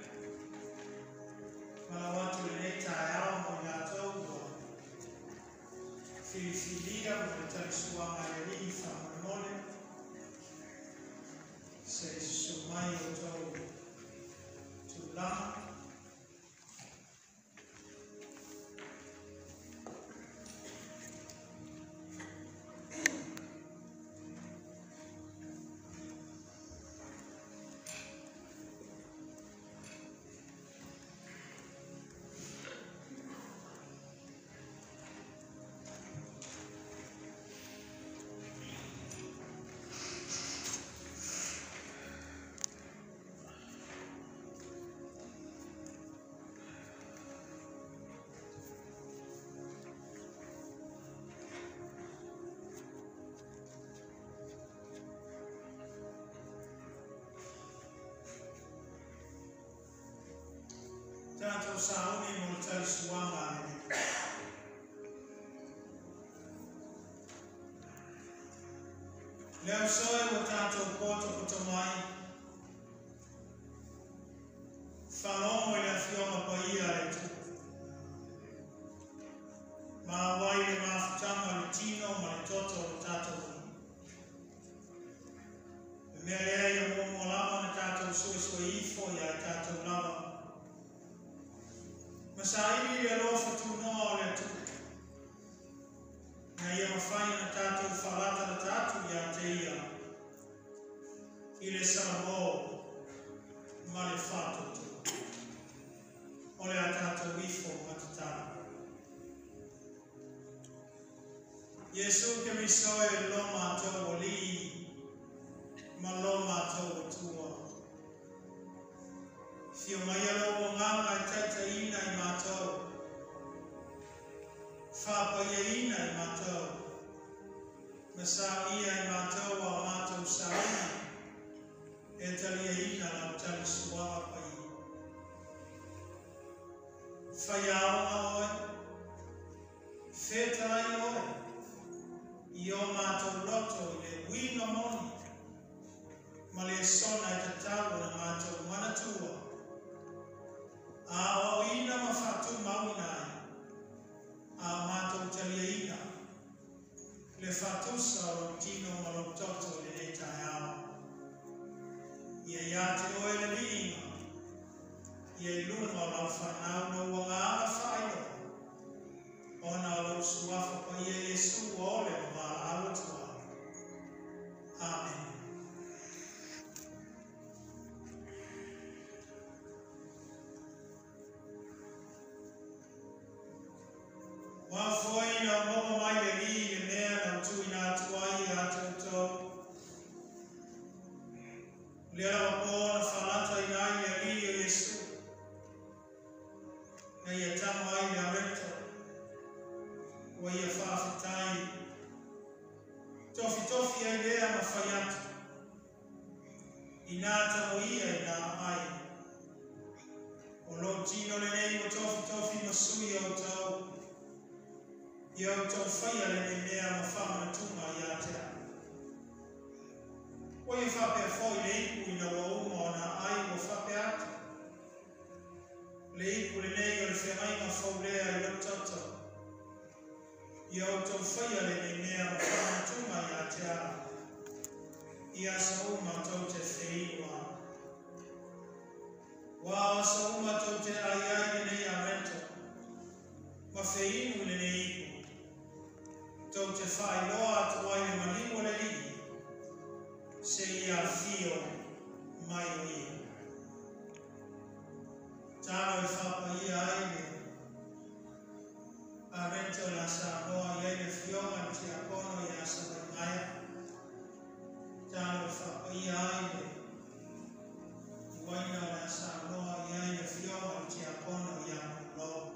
Speaker 3: Wala watu le nei tai au mo i atou o whiwhilia mo te tani suwanga le ni whamamone. Se sumai o tau tūlanga. sauni mo tali suanga ni. Leo soe mo tato poto kutomai. Falomo ile fioma kwa ia letu. Mawaile mafutama lutino malitoto lutato. Mbele ya Mungu lama na tata usuiswa ifo ya tata ulama. Masaili ya lofa tunoa ole tu. Na ya mafanya na tata ufalata na tatu ya teia. Ile sarabo malefato tu. Ole ya tata wifo matatana. Yesu kemisoe loma to wali. Maloma to tua. Fio mayalo wanganga tata ina imato. Fapa ye ina imato. Masamia imato wa mato sauna. Etali ye ina na utali suwa pai. Fayao na oi. Feta oi. Io mato loto ile wino moni. Malesona itatawa na mato manatua. Awa ina mafatu maunai. Awa mato utaliaina. Le fatusa orotino malototo le neta yao. Ye yate oele lima. Ye luma la fanau no wanganga failo. Ona la usuafa kwa ye Yesu ole mwa alutua. Amen. Wafoi na mama maile li mea na mtu inatuai hata uto. Lera wapo na falata inai ya li Yesu. Na yatamu ai ya reto. Wa ya fafitai. Tofi tofi ya ilea mafayatu. Inata moia ina ai. Olotino lenei mo tofi tofi masui ya utau. Ya utofaya lenemea mafama na tuma ya tea. Oye fape fo leiku ina wauma wana ai wafape ati. Leiku leneyo lefemai mafaulea ilo toto. Ya utofaya lenemea mafama na tuma ya tea. Ia sauma tote feiwa. Wa sauma tote ayai lene ya rento. Mafeinu leneiku. Tote fai loa tuwaile malimu le li. Se ia fio mai ia. Tano ifapa ia aile. Arento la saboa ia ile fioma ntia kono ia sabaimaya. Tano ifapa ia aile. Waina la saboa ia ile fioma ntia kono ia mlo.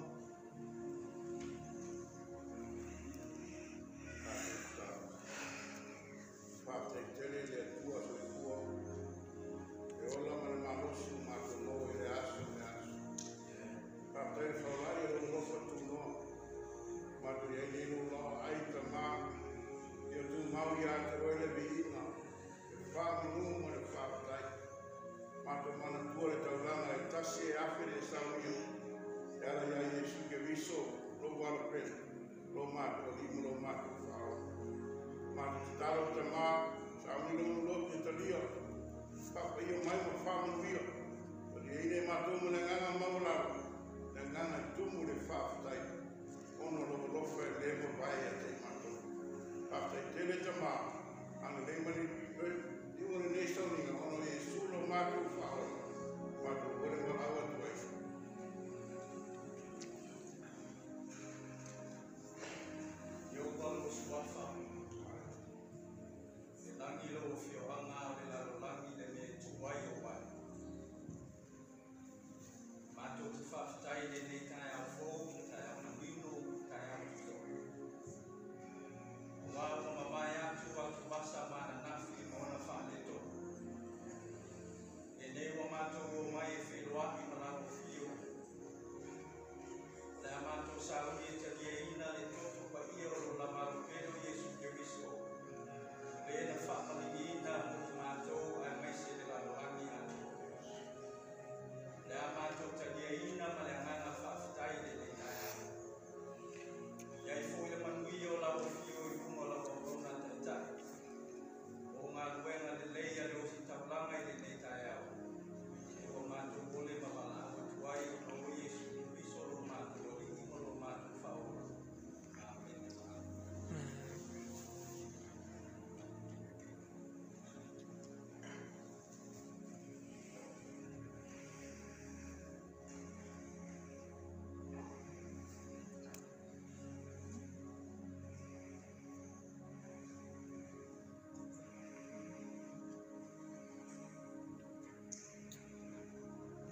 Speaker 4: Mato te whaftai le nei tai au fō, tai au na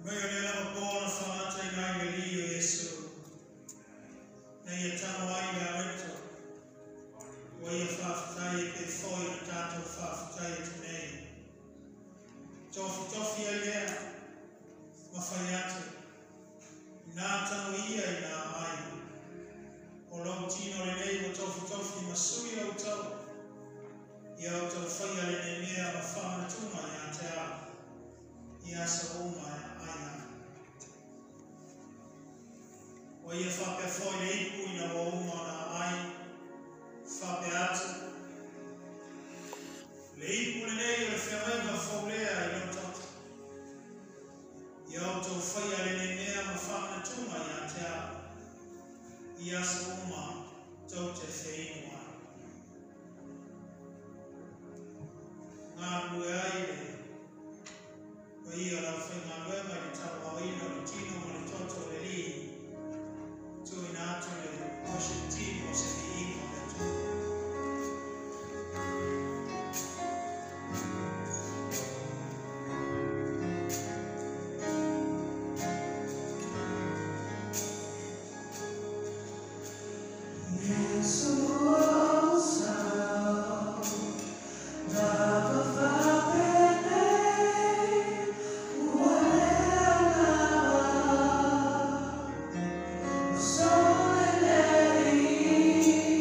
Speaker 2: So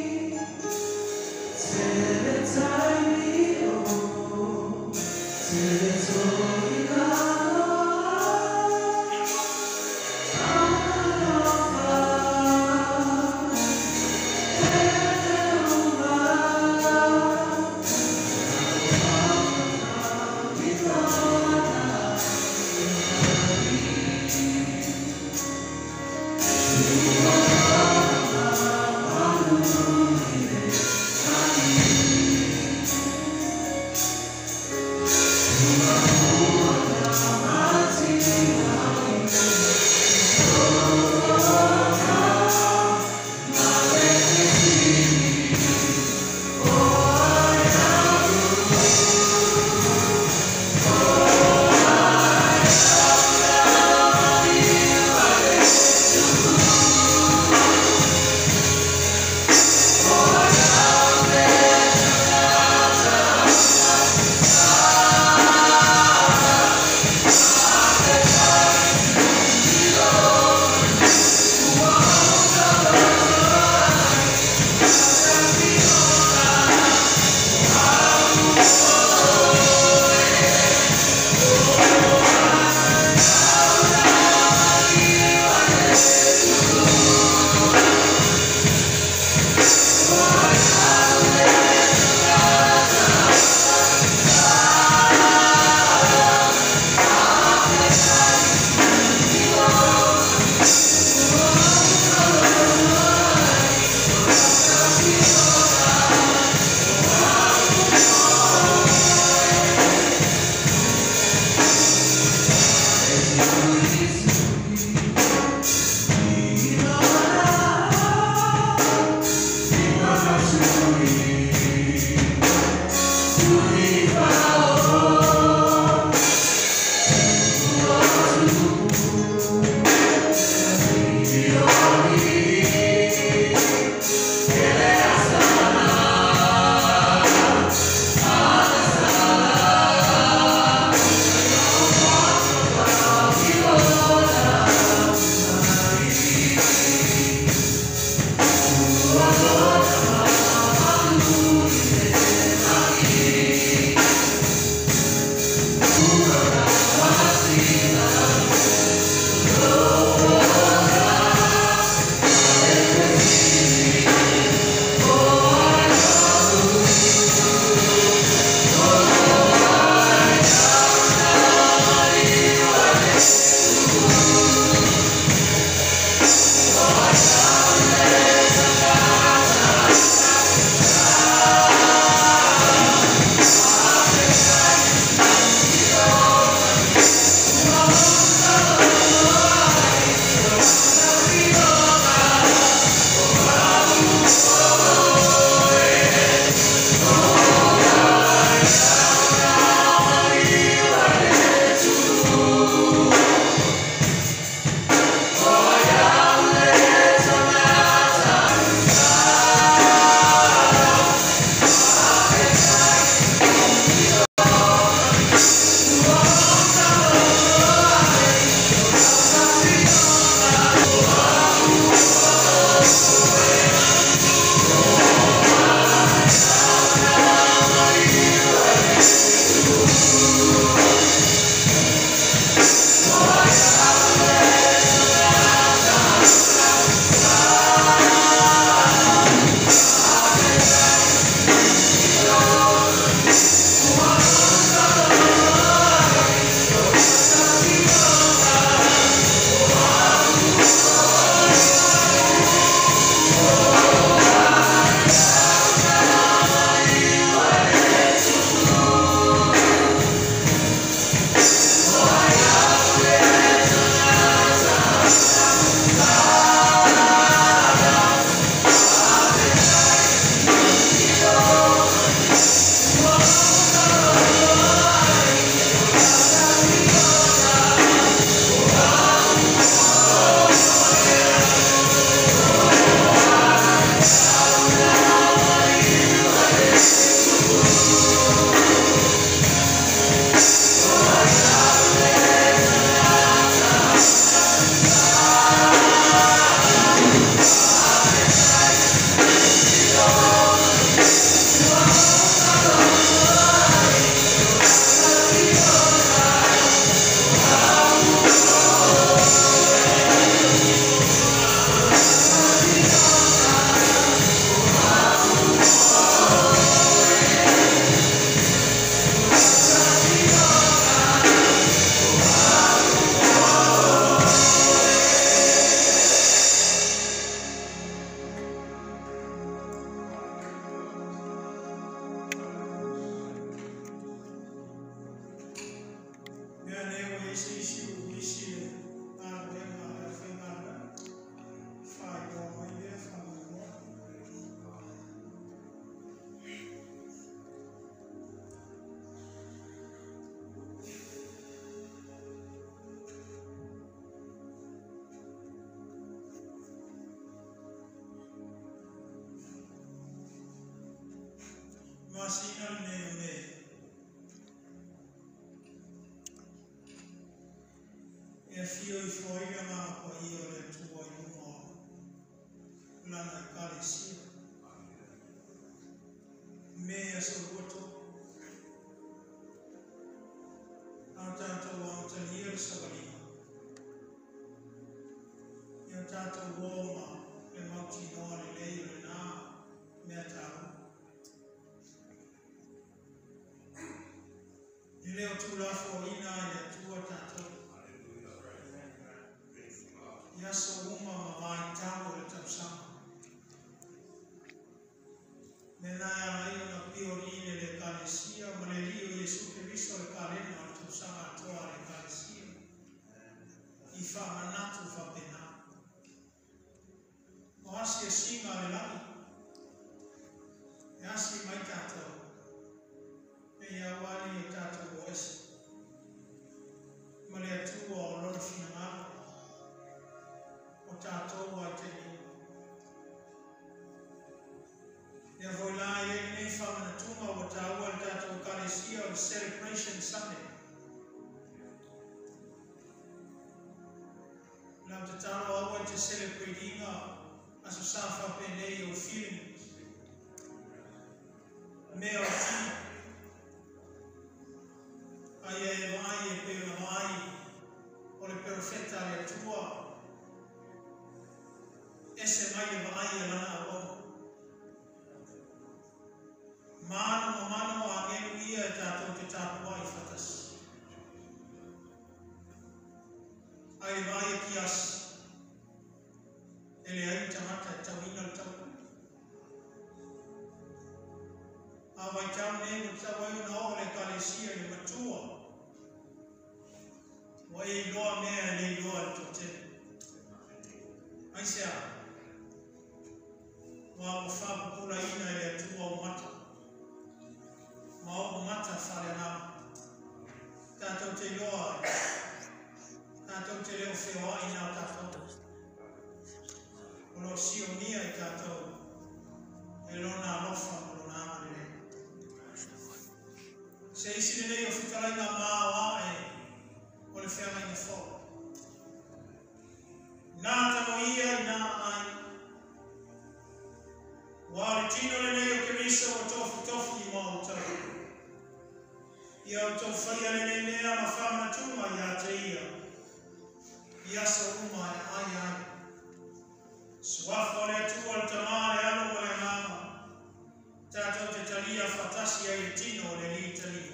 Speaker 3: Masina neme. E fio I fuori ma poi io le tuo uomo. La calessia. Me ascolto. Tanto uomo tenere sabalino. Io tanto uomo le mautinore lei le na metà. Leo tu la forina e tua tato. Yaso uma mawai tango le tapsama. Menaya maio na piorine le kalesia, malelio Yesu Kristo le kalena le tapsama toa le kalesia. Ifa manatu fa pena. Moasi esima le lani. Yasi mai tato. Ya wali ya tata voice male tu o lor finama o tato wa teni ya vola ye ne fama tuma o tawa tato kalesia o celebration Sunday na tatalo wa to celebrating as a safa pende o feeling me o Aie vai e per vai o le perfetta le tua esse mai vai e lana abo mano mano a ngeluia tato te tapo ai fatas ai vai kias ele ai tamata tawina tapo awai tau ne mutawai no le kalesia le matua Wai loa mea nei loa tote. Aisea. Wa ufabu kula ina ile tuwa umata. Ma umata fale na. Tato te loa. Tato te leo fewa ina tato. Ulo sio mia i tato. Elona alofa ulona amane. Se isi nene yo fitala ina maa wae. O le whea mai na whao. Nā tamo ia i nā ai. Wā le tino le nei o ke miso o tofu tofu i mā o tau. Ia o tau whaia le nei mea ma whamana tuma i a te ia. I asa uma e ai ai. Swafo le tua le tamā le alo o le mama. Tātou te talia whatasi ai le tino o le li talia.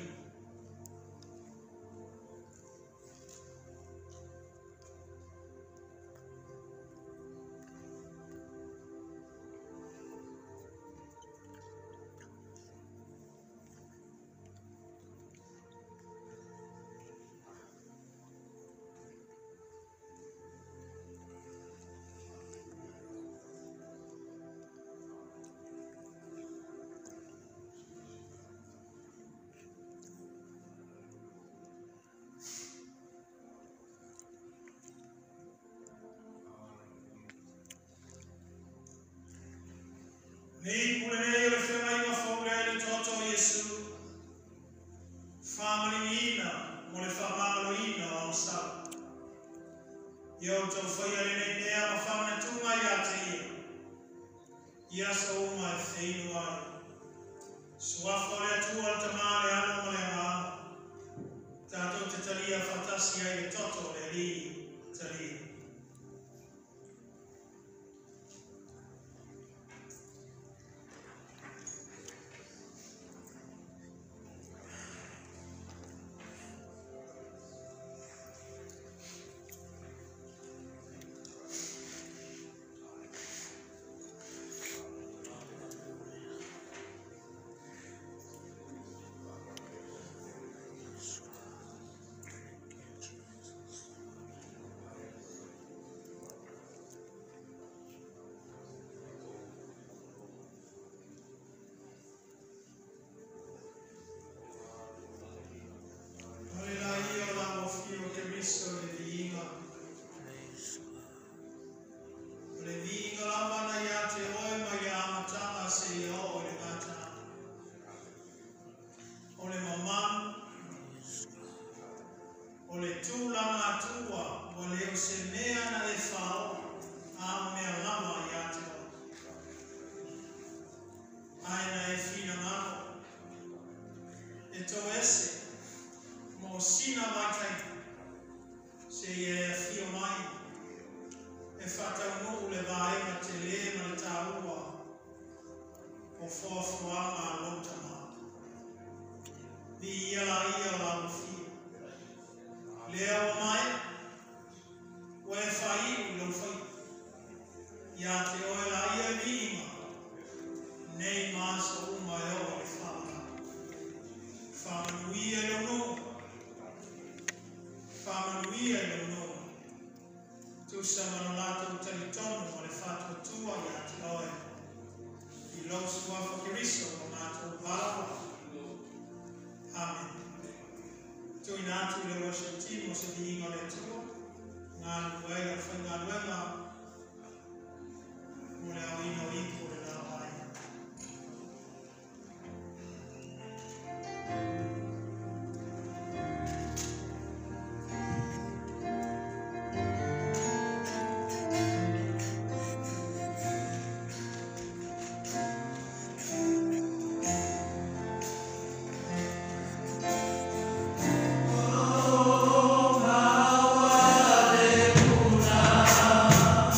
Speaker 3: Nei pulene le fema i mafore le toto Yesu. Family ina, mo le famalo ina o sa. Yo to fai le nei mea ma famana tunga i ate ia. ia sa uma e feinu ai. Suafa o le atua al tamale ano ma le maa. Tātou te talia fatasi ai le toto le li talia.
Speaker 2: Oh, power de Puna.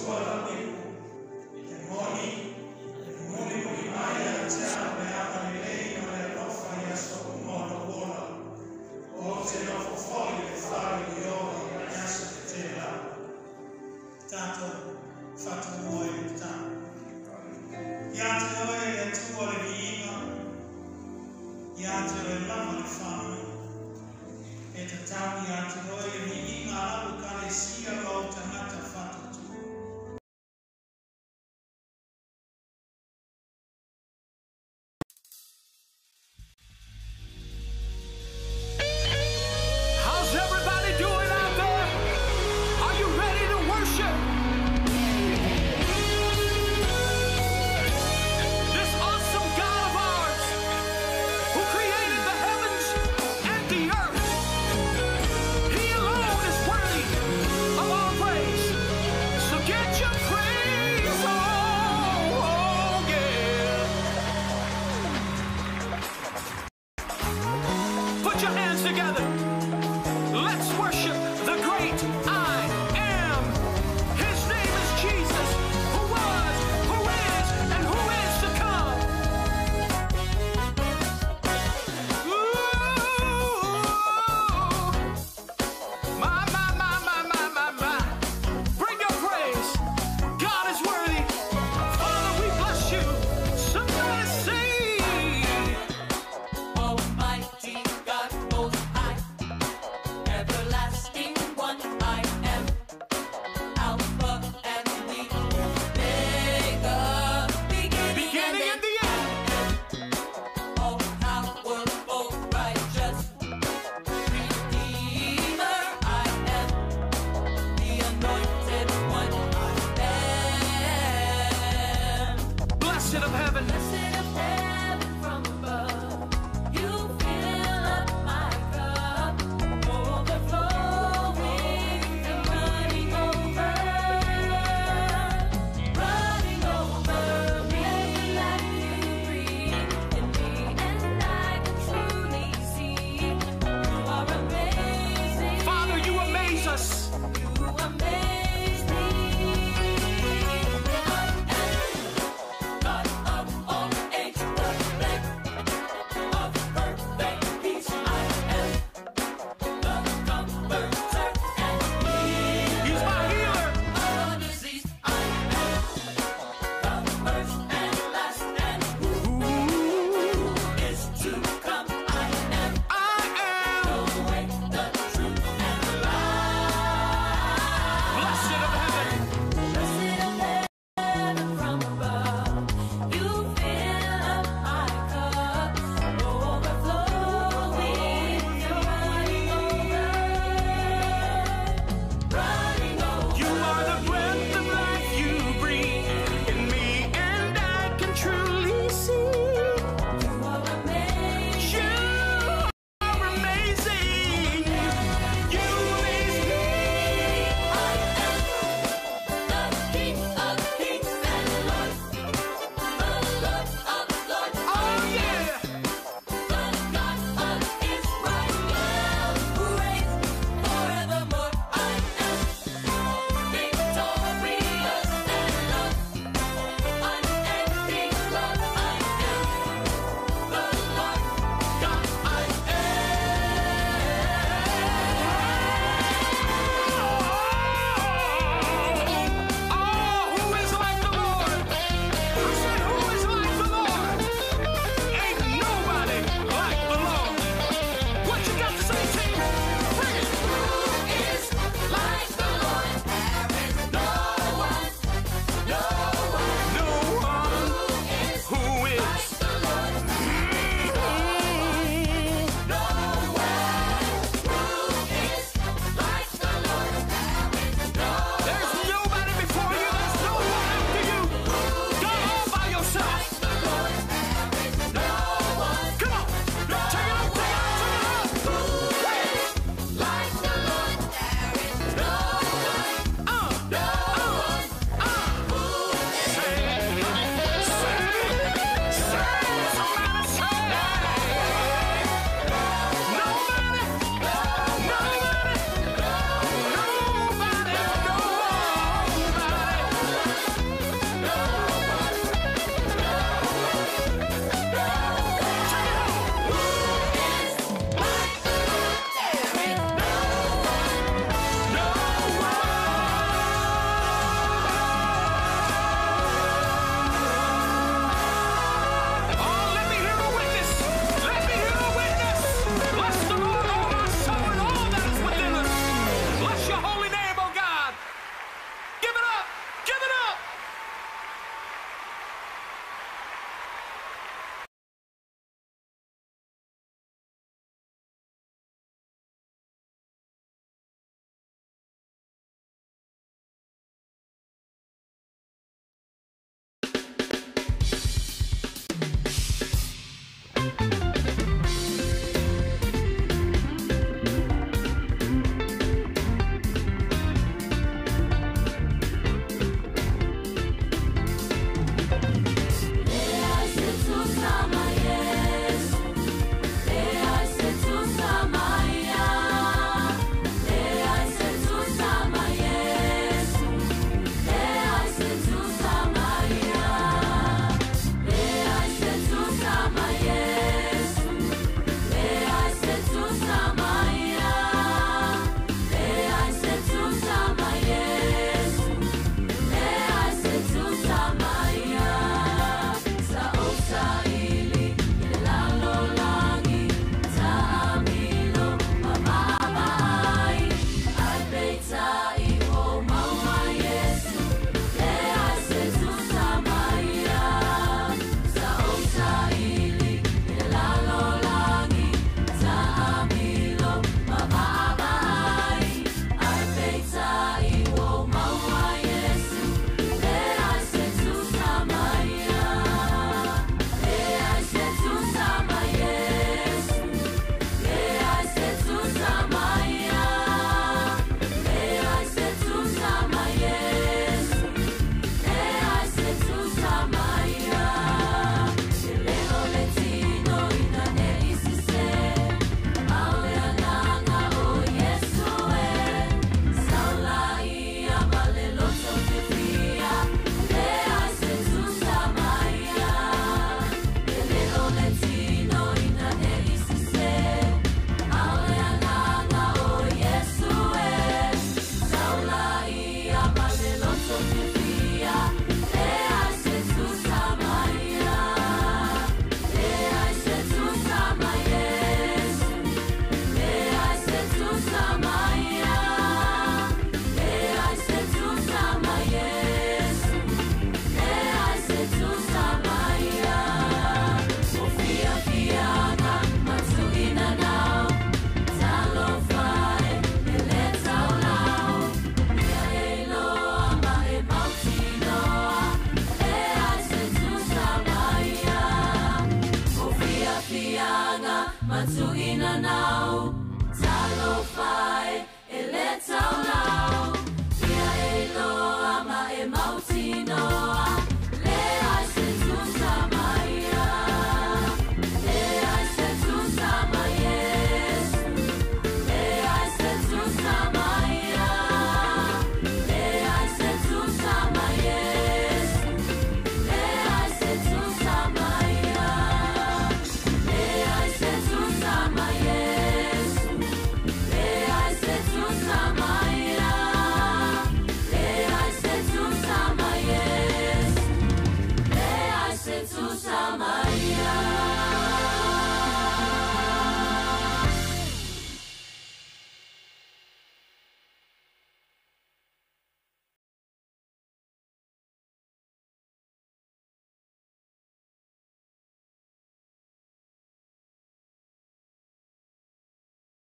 Speaker 3: suara wiku. Demoni, demoni mlimaya ajabu hapa milei na lerofa ya sokumono wona. Wote na fofoli kefari yoga ya nyasa ketela. Tanto fatu moe mtano. Yate oe le tuwa le viima. Yate oe lama le fame. Eta tamu yate oe le viima alu kale siya au tanata.